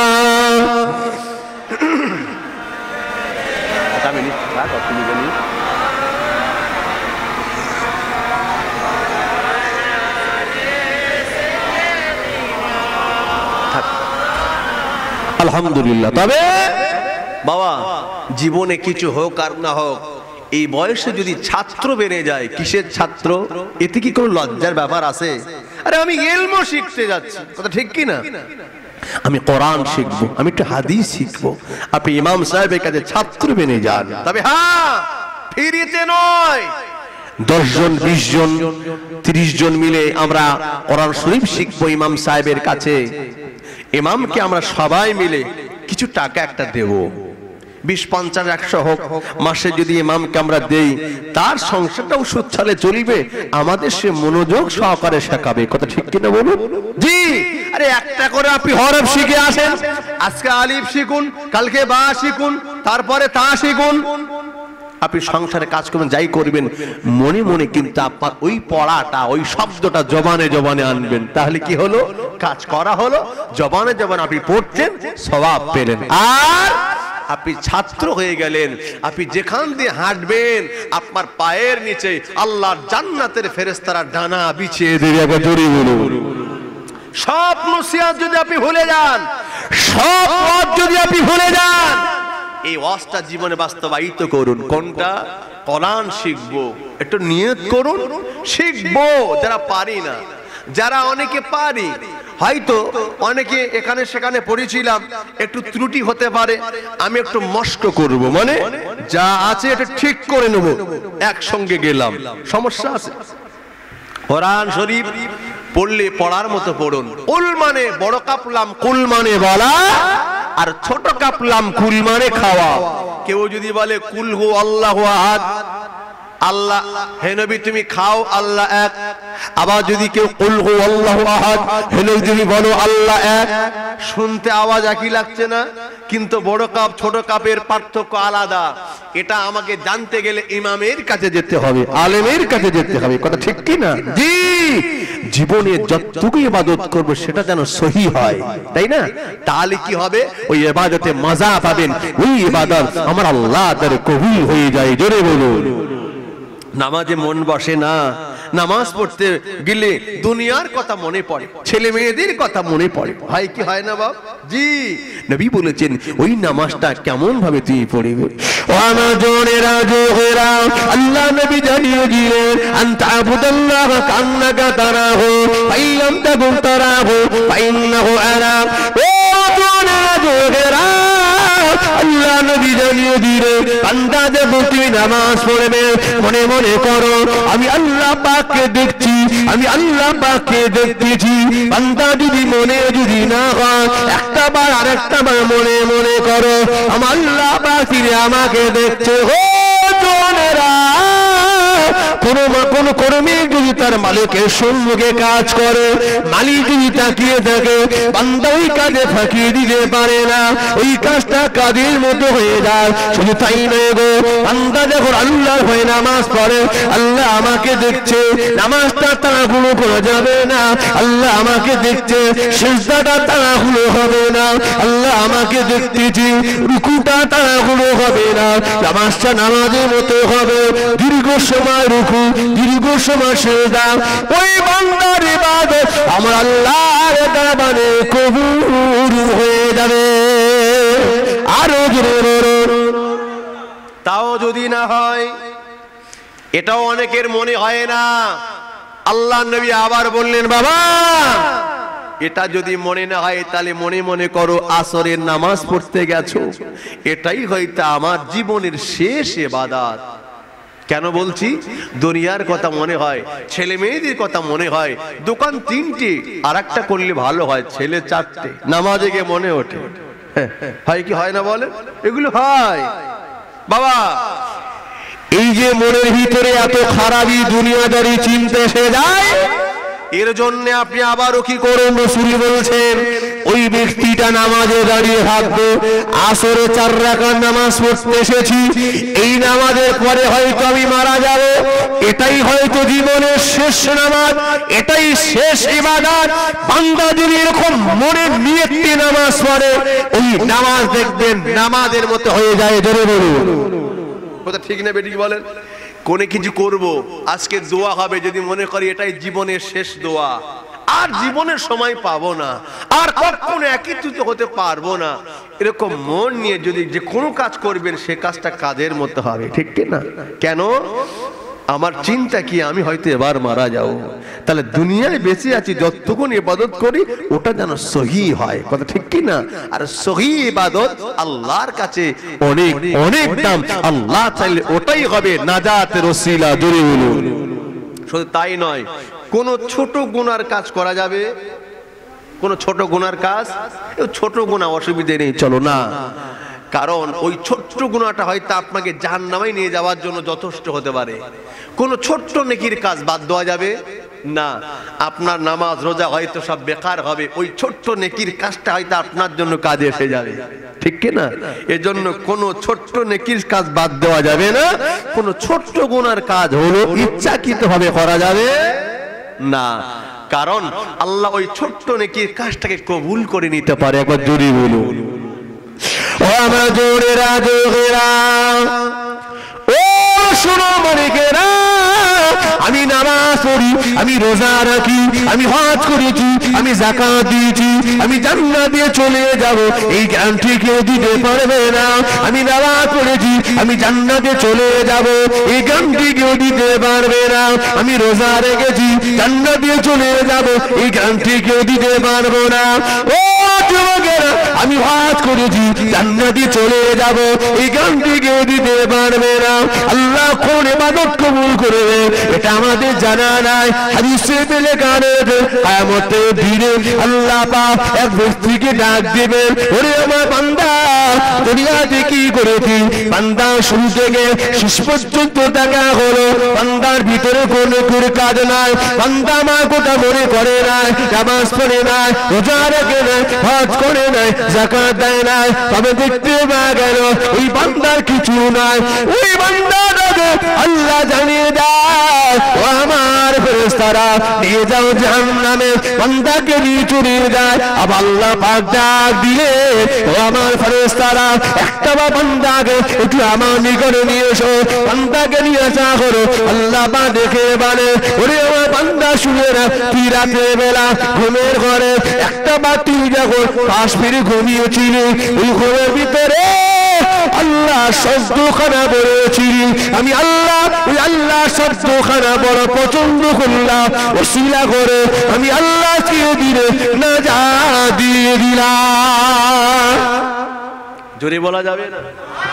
আলহামদুলিল্লাহ। তবে বাবা, জীবনে কিছু হোক আর না হোক, এই বয়সে যদি ছাত্র বেড়ে যায়, কিসের ছাত্র? এতে কি কোনো লজ্জার ব্যাপার আছে? আরে আমি ইলম শিখতে যাচ্ছি, কথা ঠিক কি না? আমি কোরআন শিখবো, আমি একটু হাদিস শিখবো। আপনি ইমাম সাহেবের কাছে ছাত্র বেড়ে যান, তবে হ্যাঁ, ফ্রিতে নয়, দশ জন বিশ জন ত্রিশ জন মিলে আমরা কোরআন শরীফ শিখবো ইমাম সাহেবের কাছে। ইমামকে আমরা সবাই মিলে কিছু টাকা একটা দেব, বিশ পঞ্চাশ একশো হোক, মাসে যদি ইমামকে আমরা দেই তার সংসারটাও সুচ্ছলে চলবে, আমাদের সে মনোযোগ সহকারে শেখাবে। কথা ঠিক কিনা বলুন? জি। আরে একটা করে আপনি হরফ শিখে আসেন, আজকে আলিফ শিখুন, কালকে বা শিখুন, তারপরে তা শিখুন। আপনি সংসারে কাজ করবেন, যাই করবেন, মনে মনে কিন্তু আপনার ওই পড়াটা, ওই শব্দটা জবানে জবানে আনবেন। তাহলে কি হলো? কাজ করা হলো, জবানে জবানে আপনি পড়ছেন, সওয়াব পেলেন। আর আপনি ছাত্র হয়ে গেলেন, আপনি যেখান দিয়ে হাঁটবেন আপনার পায়ের নিচে আল্লাহর জান্নাতের ফেরেশতারা ডানা বিছিয়ে দেবে। একবার জোরে বলুন। সব নসিহত যদি আপনি ভুলে যান, সব ওয়াজ যদি আপনি ভুলে যান, এই ওয়াজটা জীবনে বাস্তবায়িত করুন। কোনটা? কোরআন শিখবো। একটু নিয়ত করুন, শিখবো। যারা পারি না, যারা অনেকে পারি, হয়তো অনেকে এখানে সেখানে পড়েছিলাম, একটু ত্রুটি হতে পারে, আমি একটু মস্ক করব, মানে যা আছে এটা ঠিক করে নেব, একসঙ্গে গেলাম, সমস্যা আছে? কোরআন শরীফ পড়লে পড়ার মতো পড়ুন। কুল মানে বড় কাপলাম, কুল মানে বলা, আর ছোট কাপলাম কুল মানে খাওয়া। কেউ যদি বলে কুল হু আল্লাহু আহাদ, আল্লাহ হে নবী তুমি খাও, আল্লাহ এক। আবার যদি কেউ কুল হু আল্লাহু আহাদ, হে নবী তুমি বলো আল্লাহ এক, শুনতে আওয়াজ একই লাগছে না? কিন্তু বড় কাপ ছোট কাপের পার্থক্য আলাদা। এটা আমাকে জানতে গেলে ইমামের কাছে যেতে হবে, আলেমের কাছে যেতে হবে। কথা ঠিক কি না? জি। জীবনে যতটুকু ইবাদত করব সেটা যেন সহি হয়, তাই না? তাহলে কি হবে? ওই ইবাদতে মজা পাবেন, ওই ইবাদত আমার আল্লাহ তার কবুল হয়ে যায়। জোরে বলুন। নামাজে মন বসে না, নামাজ পড়তে গেলে দুনিয়ার কথা মনে পড়ে, ছেলে মেয়েদের কথা মনে পড়ে, হয় কি হয় না বাপ? জি। নবী বলেছেন ওই নামাজটা কেমন ভাবে তুই পড়বে। আল্লাহ নবী জানিয়ে দিলেন আনতা আবুদাল্লাহ কান্নাকা তারাহু ফাইলাম তাকুন তারাহু ফাইন্নাহু আরা। ও জোনেরা, আল্লাহ নবী জানিয়ে দিলেন বান্দা যখন তুমি নামাজ পড়বে মনে মনে করো আমি আল্লাহ পাককে দেখছি, আমি আল্লাহ পাককে দেখতেছি। বান্দা যদি মনে যদি না হয়, একটা বার আরেকটা বার মনে মনে করো আমার আল্লাহ পাক তিনি আমাকে দেখছে। ও জোনেরা, কোন কোন কর্মী যদি তার মালিকের সম্মুখে কাজ করে, মালিক যদি তাকিয়ে থাকে, বান্দা ওই কাজে ফাঁকি দিতে পারে না, ওই কাজটা কাজের মতো হয়ে যায়। শুধু তাই নয় গো, বান্দা যখন আল্লাহর হয়ে নামাজ পড়ে, আল্লাহ আমাকে দেখছে, নামাজটা তাড়াহুড়ো করা যাবে না, আল্লাহ আমাকে দেখছে, সিজদাটা তাড়াহুড়ো হবে না, আল্লাহ আমাকে দেখতেছি, রুকুটা তাড়াহুড়ো হবে না, নামাজটা নামাজের মতো হবে, দীর্ঘ সময় রুকু, দীর্ঘ সময় সিজদা। ওই বান্দার ইবাদত আমার আল্লাহর দরবারে কবুল হয়ে যাবে। আরো জোরে। তাও যদি না হয়, এটাও অনেকের মনে হয় না। আল্লাহ নবী আবার বললেন বাবা এটা যদি মনে না হয় তাহলে মনে মনে করো আসরের নামাজ পড়তে গেছো, এটাই হয়তো আমার জীবনের শেষ ইবাদত। কেন বলছি? দুনিয়ার কথা মনে হয়, ছেলে মেয়েদের কথা মনে হয়, দোকান তিনটি আর একটা করলে ভালো হয়, ছেলে চারটে, নামাজে গিয়ে মনে ওঠে। হয় কি হয় না বলে? এগুলো হয় বাবা। এই যে মনের ভিতরে এত খারাপই দুনিয়াদারি চিন্তা এসে যায়, এর জন্য আপনি আবারও কি করুন? রাসূল বলছেন ওই ব্যক্তিটা নামাজে দাঁড়িয়ে থাকবে, আসরে চার রাকাত নামাজ পড়তে এসেছি, এই নামাজের পরে হয়তো আমি মারা যাব, এটাই হয়তো জীবনের শেষ নামাজ, এটাই শেষ ইবাদত। বান্দা যদি এরকম মনের নিয়তে নামাজ পড়ে, ওই নামাজ দেখবেন নামাজের মতো হয়ে যায়। জোরে বলুন। কথা ঠিক না বেটি বলেন? কোন কিছু করব, আজকে দোয়া হবে, যদি মনে করি এটাই জীবনের শেষ দোয়া, আর জীবনের সময় পাবো না, আর কখনো একত্রিত হতে পারবো না, এরকম মন নিয়ে যদি যে কোনো কাজ করবেন সে কাজটা কাজের মতো হবে, ঠিক কি না? কেন? আমার চিন্তা কি আমি হয়তো এবার মারা যাব, তাহলে দুনিয়ায় বেঁচে আছি যতক্ষণ ইবাদত করি ওটা যেন সহি হয়, কথা ঠিক কি না? আর সহি ইবাদত আল্লাহর কাছে অনেক অনেক দাম, আল্লাহ চাইলে ওটাই হবে নাজাতের ওসিলা। জোরে বলুন। শুধু তাই নয়, কোন ছোট গুনার কাজ করা যাবে, কোন ছোট গুনার কাজ, ছোট গুনাহ অসুবিধে নেই, চলো না, কারণ ওই ছোট্ট গুনাহটা হয়তো আপনাকে জাহান্নামে নিয়ে যাওয়ার জন্য যথেষ্ট হতে পারে। কোন ছোট্ট নেকির কাজ বাদ দেওয়া যাবে না। আপনার নামাজ রোজা হয়তো সব বেকার হবে, ওই ছোট্ট নেকির কাজটা হয়তো আপনার জন্য কাজে এসে যাবে, ঠিক কি না? এজন্য কোন ছোট্ট নেকির কাজ বাদ দেওয়া যাবে না। কোন ছোট্ট গুনার কাজ হলো ইচ্ছাকৃতভাবে করা যাবে না, কারণ আল্লাহ ওই ছোট্ট নেকির কাজটাকে কবুল করে নিতে পারে। একবার জোরে বলুন। ও আমার জোরেরা জোরেরা, ও শোনো মালিকেরা, আমি নামাজ পড়ি, আমি রোজা রাখি, আমি হজ করেছি, আমি যাকাত দিয়েছি, আমি জান্নাত দিয়ে চলে যাব, এই গ্যারান্টি কেউ দিতে পারবে না। আমি নামাজ পড়েছি, আমি জান্নাতে চলে যাব, এই গ্যারান্টি কেউ দিতে পারবে না। আমি রোজা রেখেছি, জান্নাত দিয়ে চলে যাব, এই গ্যারান্টি কেউ দিতে পারবো না। ও যুবকেরা, আমি হজ করেছি, জান্নাতে চলে যাব, এই গ্যারান্টি কেউ দিতে পারবে না। আল্লাহ কোন ইবাদত কবুল করবে এটা আমাদের জানা নাই। হাদিসে লেখা রয়েছে কিয়ামতের দিনে আল্লাহ পাক এক ব্যক্তিকে ডাক দিবেন, ওরে আমার বান্দা, দুনিয়াতে কি করেছিস? বান্দা শুরু থেকে শেষ পর্যন্ত দেখা হলো, বান্দার ভিতরে কোনো কোনো কাজ নাই, বান্দা আমার কথা মনে করে নাই, নামাজ পড়ে নাই, রোজা রাখে নাই, হজ করে নাই, যাকাত দেয় নাই, তবে দেখতে পাওয়া গেল ওই বান্দার কিছু নাই। ওই বান্দাটাকে আল্লাহ জানিয়ে দেয়, ও আমার ফেরেশতারা নিয়ে যাও জাহান্নামে, বান্দাকে নিয়ে চলে যায়। আবার আল্লাহ পাক ডাক দিলে, ও আমার ফেরেশতারা, একটা বান্দাকে একটু আমার নিকটে নিয়ে এসো, বান্দাকে নিয়ে আসা করো। আল্লাহ পাক দেখে বলে, ওরে আমার বান্দা শুনে না, তুই রাতের বেলা ঘুমের ঘরে একটা বাতি যখন পাশ ফিরে ঘুমিয়েছিলি, ওই ঘুমের ভিতরে আল্লাহ শব্দখানা বলেছিলি, আমি আল্লাহ ওই আল্লাহ শব্দখানা বড় পছন্দ করলাম, ওসিলা করে আমি আল্লাহ দিয়ে দিলে না যা দিয়ে দিলাম। জোরে বলা যাবে না?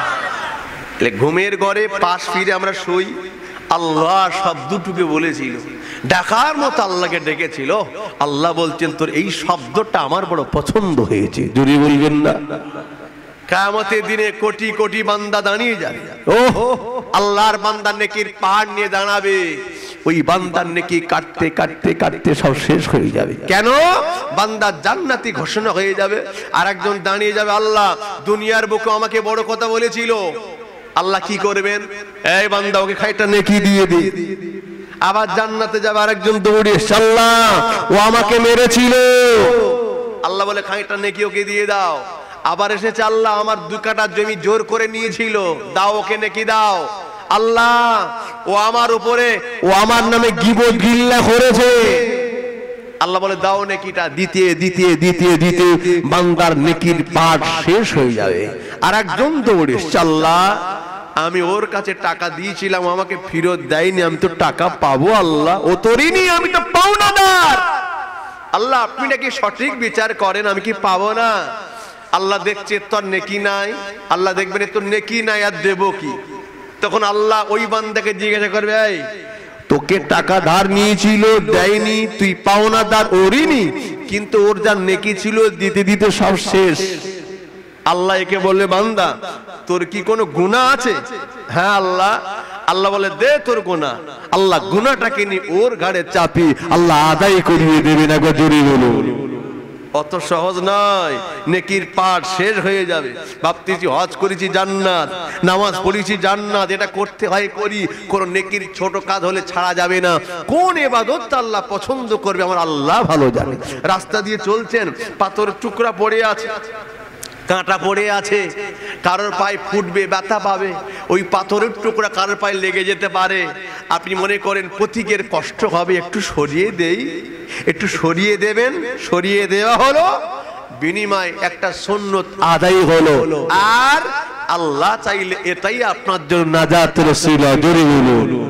ঘুমের ঘরে পাশ ফিরে আমরা শুই, আল্লাহ শব্দটুকু বলেছিল, ডাকার মতো আল্লাহকে ডেকেছিল। আল্লাহ বলছেন, তোর এই শব্দটা আমার বড় পছন্দ হয়েছে। জোরে বলবেন না? কিয়ামতের দিনে কোটি কোটি বান্দা দাঁড়িয়ে যাবে, ও আল্লাহর বান্দার নেকির পাহাড় নিয়ে দাঁড়াবে, ওই বান্দার নেকি কাটতে কাটতে কাটতে সব শেষ হয়ে যাবে। কেন? বান্দা জান্নাতি ঘোষণা হয়ে যাবে, আর একজন দাঁড়িয়ে যাবে, আল্লাহ দুনিয়ার বুকে আমাকে বড় কথা বলেছিল। আল্লাহ কি করবেন? এই বান্দা, ওকে খাইটা নেকি দিয়ে দি। আবার জান্নাতে যাবে আরেকজন দৌড়ে, আল্লাহ ও আমাকে মেরেছিল। আল্লাহ বলে, খাইটা নেকি ওকে দিয়ে দাও। আবার এসেছে, আল্লাহ আমার দুই কাঠা জমি জোর করে নিয়েছিল, দাও ওকে নেকি দাও। আল্লাহ ও আমার উপরে, ও আমার নামে গীবত গিল্লা করেছে। আল্লাহ বলে, দাও নেকিটা। দিতে দিতে দিতে দিতে বান্দার নেকির পাঠ শেষ হয়ে যাবে। আর একজন দৌড়ে, আল্লাহ আমি ওর কাছে টাকা দিয়েছিলাম, আমাকে ফেরত দেয়নি, আমি তো টাকা পাবো। আল্লাহ ও তোরই নি, আমি তো পাওনাদার। আল্লাহ আপনি নাকি সঠিক বিচার করেন, আমি কি পাবো না? আল্লাহ দেখছে তোর নেকি নাই, আল্লাহ দেখবেন তোর নেকি নাই, আর দেবো কি? তখন আল্লাহ ওই বান্দাকে জিজ্ঞাসা করবে, এই তোকে টাকা ধার নিয়েছিল, দেয়নি, তুই পাওনাদার ওরই নি, কিন্তু ওর যা নেকি ছিল দিতে দিতে সব শেষ। আল্লাহ একে বলবে, বান্দা তোর কি কোনো গুনাহ আছে? হ্যাঁ আল্লাহ। আল্লাহ বলে, দে তোর গুনাহ। আল্লাহ গুনাহটাকে নিয়ে ওর ঘাড়ে চাপি আল্লাহ আদায় করিয়ে দেবে না। জোরে বলুন। অত সহজ নয়, নেকির পাঠ শেষ হয়ে যাবে। ভাবতেছি হজ করেছি জান্নাত, নামাজ পড়েছি জান্নাত, এটা করতে হয় করি, কোন নেকির ছোট কাজ হলে ছাড়া যাবে না। কোন ইবাদত আল্লাহ পছন্দ করবে আমার আল্লাহ ভালো জানে। রাস্তা দিয়ে চলছেন, পাথরের টুকরা পড়ে আছে, কাঁটা পড়ে আছে, কারোর পায়ে ফুটবে, ব্যথা পাবে, ওই পাথরের টুকরা কারোর পায়ে লেগে যেতে পারে। আপনি মনে করেন পথিকের কষ্ট হবে, একটু সরিয়ে দেই, একটু সরিয়ে দেবেন, সরিয়ে দেওয়া হলো, বিনিময় একটা সুন্নত আদায় হলো। আর আল্লাহ চাইলে এটাই আপনার জন্য নাজাতের ওসিলা। জোরে বলুন।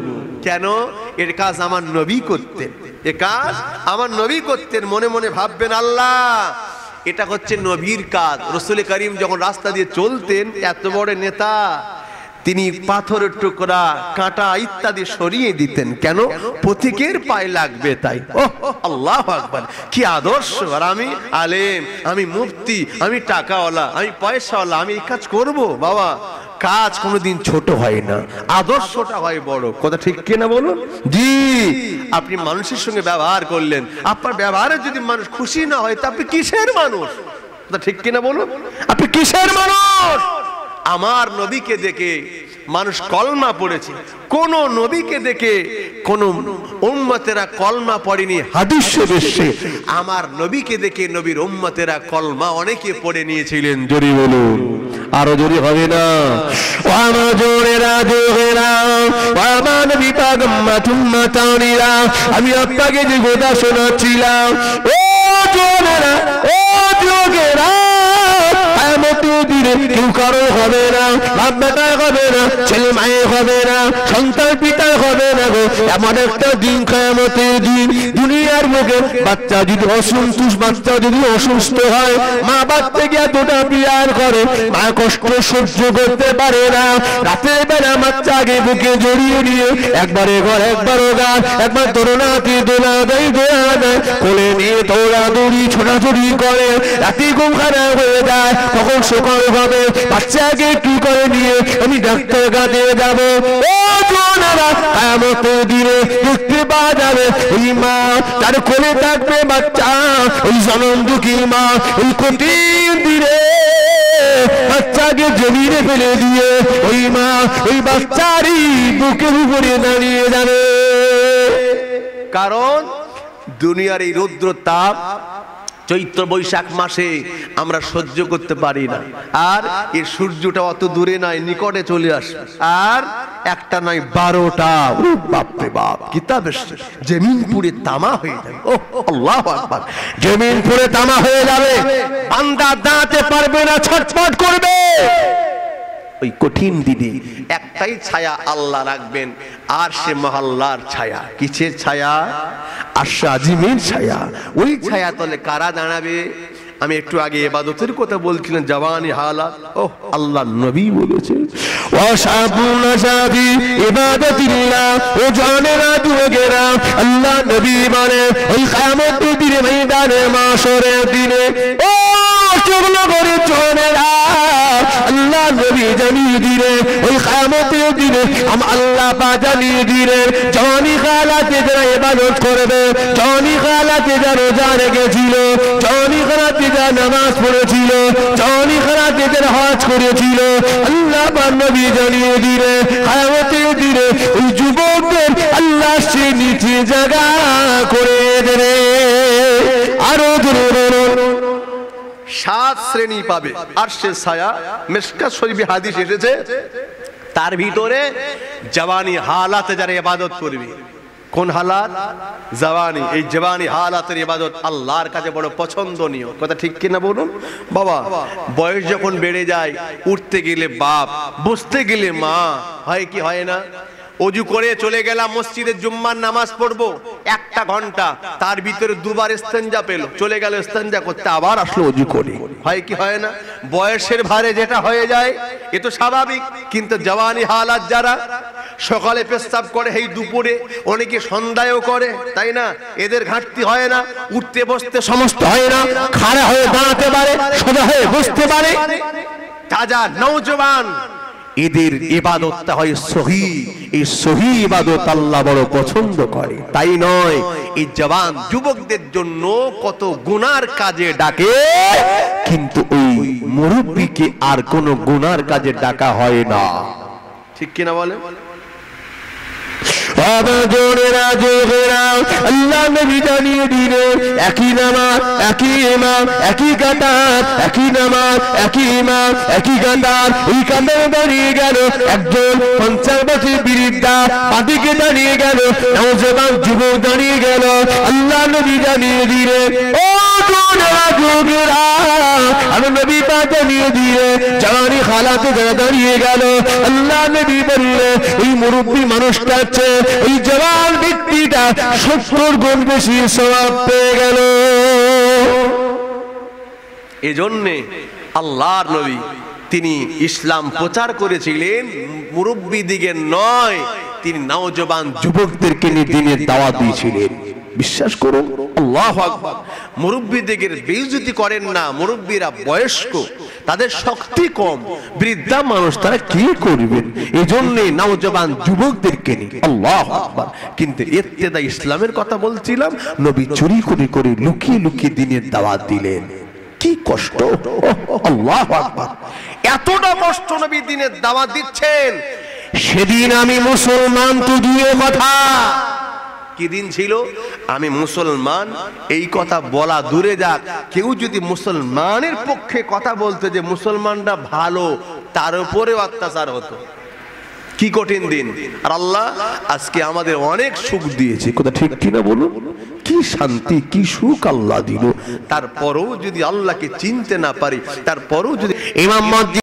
কেন? এর কাজ আমার নবী করতেন, এ কাজ আমার নবী করতেন। মনে মনে ভাববেন আল্লাহ এটা হচ্ছে নবীর কাজ। রাসূল করিম যখন রাস্তা দিয়ে চলতেন, এত বড় নেতা, তিনি পাথরের টুকরা, কাঁটা ইত্যাদি সরিয়ে দিতেন। কেন? পথিকের পায়ে লাগবে তাই। ওহ আল্লাহু আকবার, কি আদর্শ! আর আমি আলেম, আমি মুফতি, আমি টাকাওয়ালা, আমি পয়সাওয়ালা, আমি এই কাজ করব? বাবা, কাজ কোনোদিন ছোট হয় না, আদর্শটা হয় বড়। কথা ঠিক কিনা বলুন? জি। আপনি মানুষের সঙ্গে ব্যবহার করলেন, আপনার ব্যবহারে যদি মানুষ খুশি না হয় তা আপনি কিসের মানুষ? কথা ঠিক কিনা বলুন? আপনি কিসের মানুষ? আমার নবীকে দেখে মানুষ কলমা পড়েছে, কোন নবীকে দেখে কোন উম্মতেরা কলমা পড়েনি হাদিস শরীফে। আমার নবীকে দেখে নবীর উম্মতেরা কলমা অনেকে পড়ে নিয়েছিলেন। জোরে বলুন, আরো জোরে হবে না? ও আমার জোরেরা জোরেরা, ও আমার নবী পাগম্মা তুম্মা তাওরিরা, আমি আপনাকে যে কথা শোনাচ্ছিলাম, ও জোরেরা, ও জোরেরা, কেউ কারো হবে না, বাপ বেটা হবে না, ছেলে মায়ে হবে না, সন্তান পিতা হবে না গো। এমন একটা দিন, কিয়ামতের দিন, দুনিয়ার মুখে বাচ্চা যদি অসন্তুষ্ট, বাচ্চা যদি অসুস্থ হয়, মা বাচ্চাকে এতটা পিয়ার করে, মা কষ্ট সহ্য করতে পারে না। রাতের বেলা বাচ্চাকে বুকে জড়িয়ে নিয়ে একবারে ঘর একবারও গান, একবার দোলনাতে দোলা দেয় দোলা দেয়, কোলে নিয়ে দৌড়াদৌড়ি ছোটাছুটি করে, রাতে ঘুম খারাপ হয়ে যায়। তখন সকাল হবে, বাচ্চাকে কি করে নিয়ে আমি ডাক্তার কাছে যাব। ও জোনারা, কিয়ামতের দিনে দেখতে পাওয়া যাবে ওই মা, তার কোলে থাকবে বাচ্চা, ওই জনম দুঃখী মা, ওই কঠিন দিনে বাচ্চাকে জমিনে ফেলে দিয়ে ওই মা ওই বাচ্চারই বুকের উপরে দাঁড়িয়ে যাবে। কারণ দুনিয়ার এই রৌদ্র তাপ চৈত্র বৈশাখ মাসে আমরা সহ্য করতে পারি না। আর এই সূর্যটা অত দূরে নয়, নিকটে চলে আসে। আর একটা নয়, বারোটা। বাপরে বাপ, কিতাব এসেছে জমিন পুরে তামা হয়ে যাবে। ও আল্লাহু আকবার, জমিন পুরে তামা হয়ে যাবে, বান্দা দাঁড়াতে পারবে না, ছটফট করবে। ওই কঠিন দিনে একটাই ছায়া আল্লাহ রাখবেন, আর সে মহল্লার ছায়া। কিসের ছায়া? আরশে আজিমের ছায়া। ওই ছায়া তলে কারা দাঁড়াবে? আমি একটু আগে ইবাদতের কথা বলছিলাম, জওয়ানি হালাত। ও আল্লাহ নবী বলেছে, ওয়াশাবুনা শাবি ইবাদাতিল্লাহ, ও জানেরা যুবকেরা, আল্লাহ নবী বলে ওই কিয়ামতের দিনে, ময়দানে মাশরের দিনে, ও চুগল করে চোরেরা, আল্লাহ নবী জানিয়ে দিলেন ওই কিয়ামতের দিনে আমি আল্লাহ পাক জানিয়ে দিলেন, জওয়ানি হালাতে যারা ইবাদত করবে, জওয়ানি হালাতে যারা রোজা রেখেছিল, জওয়ানি হালাতে যারা নামাজ পড়েছিল, জওয়ানি হালাতে যারা হজ করেছিল, আল্লাহ পাক নবী জানিয়ে দিলেন কিয়ামতের দিনে ওই যুবকদের আল্লাহ সে নিচে জায়গা করে দেবে। আরো জোরে বলুন, সাত শ্রেণী পাবে আর সে ছায়া। মিশকাত শরীফে হাদিস এসেছে, তার ভিতরে জওয়ানি হালাতে যারা ইবাদত করবে। কোন হালাত? জওয়ানি। এই জওয়ানি হালাতের ইবাদত আল্লাহর কাছে বড় পছন্দনীয়। কথা ঠিক কিনা বলুন? বাবা, বয়স যখন বেড়ে যায়, উঠতে গেলে বাপ, বসতে গেলে মা, হয় কি হয় না? অজু করে চলে গেলাম মসজিদে, জুম্মার নামাজ পড়বো একটা ঘন্টা, তার ভিতরে দুবার ইস্তেঞ্জা পেল, চলে গেল ইস্তেঞ্জা করতে, আবার আসলো অজু করে। হয় কি হয় না? বয়সের ভারে যেটা হয়ে যায় এ তো স্বাভাবিক। কিন্তু জওয়ানি হালাত যারা, সকালে পেশাব করে, এই দুপুরে, অনেকে সন্ধ্যায়ও করে, তাই না? এদের ঘাটতি হয় না, উঠতে বসতে সমস্ত হয় না, খাড়া হয়ে দাঁড়াতে পারে, সোজা হয়ে বসতে পারে। তাজা নওজওয়ান, এদের ইবাদতটা হয় সহি। এই সহি ইবাদত আল্লাহ বড় পছন্দ করে। তাই নয়, এই জওয়ান যুবকদের জন্য কত গুনার কাজে ডাকে, কিন্তু ওই মুরব্বিকে আর কোন গুনার কাজে ডাকা হয় না। ঠিক কিনা বলে? আল্লাহ নবী জানিয়ে দিলেন একই নামাজ, একই ইমাম, একই কাতার, একই নামাজ, একই ইমাম, একই কাতার। এই কাতারে দাঁড়িয়ে গেল একজন পঞ্চাশ বছর বৃদ্ধা, বাদিকে দাঁড়িয়ে গেল নওজওয়ান যুবক দাঁড়িয়ে গেল। আল্লাহ নবী জানিয়ে দিলেন, ও যুবকেরা, আমার নবী পাক জানিয়ে দিয়ে জানি হালাতে যারা দাঁড়িয়ে গেল আল্লাহ নবী বললে এই মুরব্বী মানুষটা আছে এই জওয়ান ব্যক্তিটা সত্তর গুণ বেশি সওয়াব পেয়ে গেল। এজন্যে আল্লাহর নবী তিনি ইসলাম প্রচার করেছিলেন মুরব্বী দিকে নয়, তিনি নওজোয়ান যুবকদেরকে নিয়ে দিনের দাওয়াত দিয়েছিলেন। বিশ্বাস করুন আল্লাহু আকবার। মুরব্বীদের বেইজ্জতি করেন না, মুরব্বীরা বয়স্ক, তাদের শক্তি কম, বৃদ্ধা মানুষ, তারা কি করবেন? এই জন্যই নওজোয়ান যুবকদেরকে নিয়ে আল্লাহু আকবার। কিন্তু ইত্তেদা ইসলামের কথা বলছিলাম, নবী চুরি করে করে লুকিয়ে লুকিয়ে দিনের দাওয়াত দিলেন। কি কষ্ট, আল্লাহু আকবার। এতটা কষ্ট নবী দিনের দাওয়াত দিচ্ছেন। সেদিন আমি মুসলমান তো দূরে কথা, কি দিন ছিল? আমি মুসলমান এই কথা বলা দূরে যাক, কেউ যদি মুসলমানের পক্ষে কথা বলতো যে মুসলমানরা ভালো, তার উপরেও অত্যাচার হতো। কি কঠিন দিন। আর আল্লাহ আজকে আমাদের অনেক সুখ দিয়েছে, কথা ঠিক কিনা বলুন? কি শান্তি, কি সুখ আল্লাহ দিল। তারপরেও যদি আল্লাহকে চিনতে না পারি, তারপরেও যদি ইমাম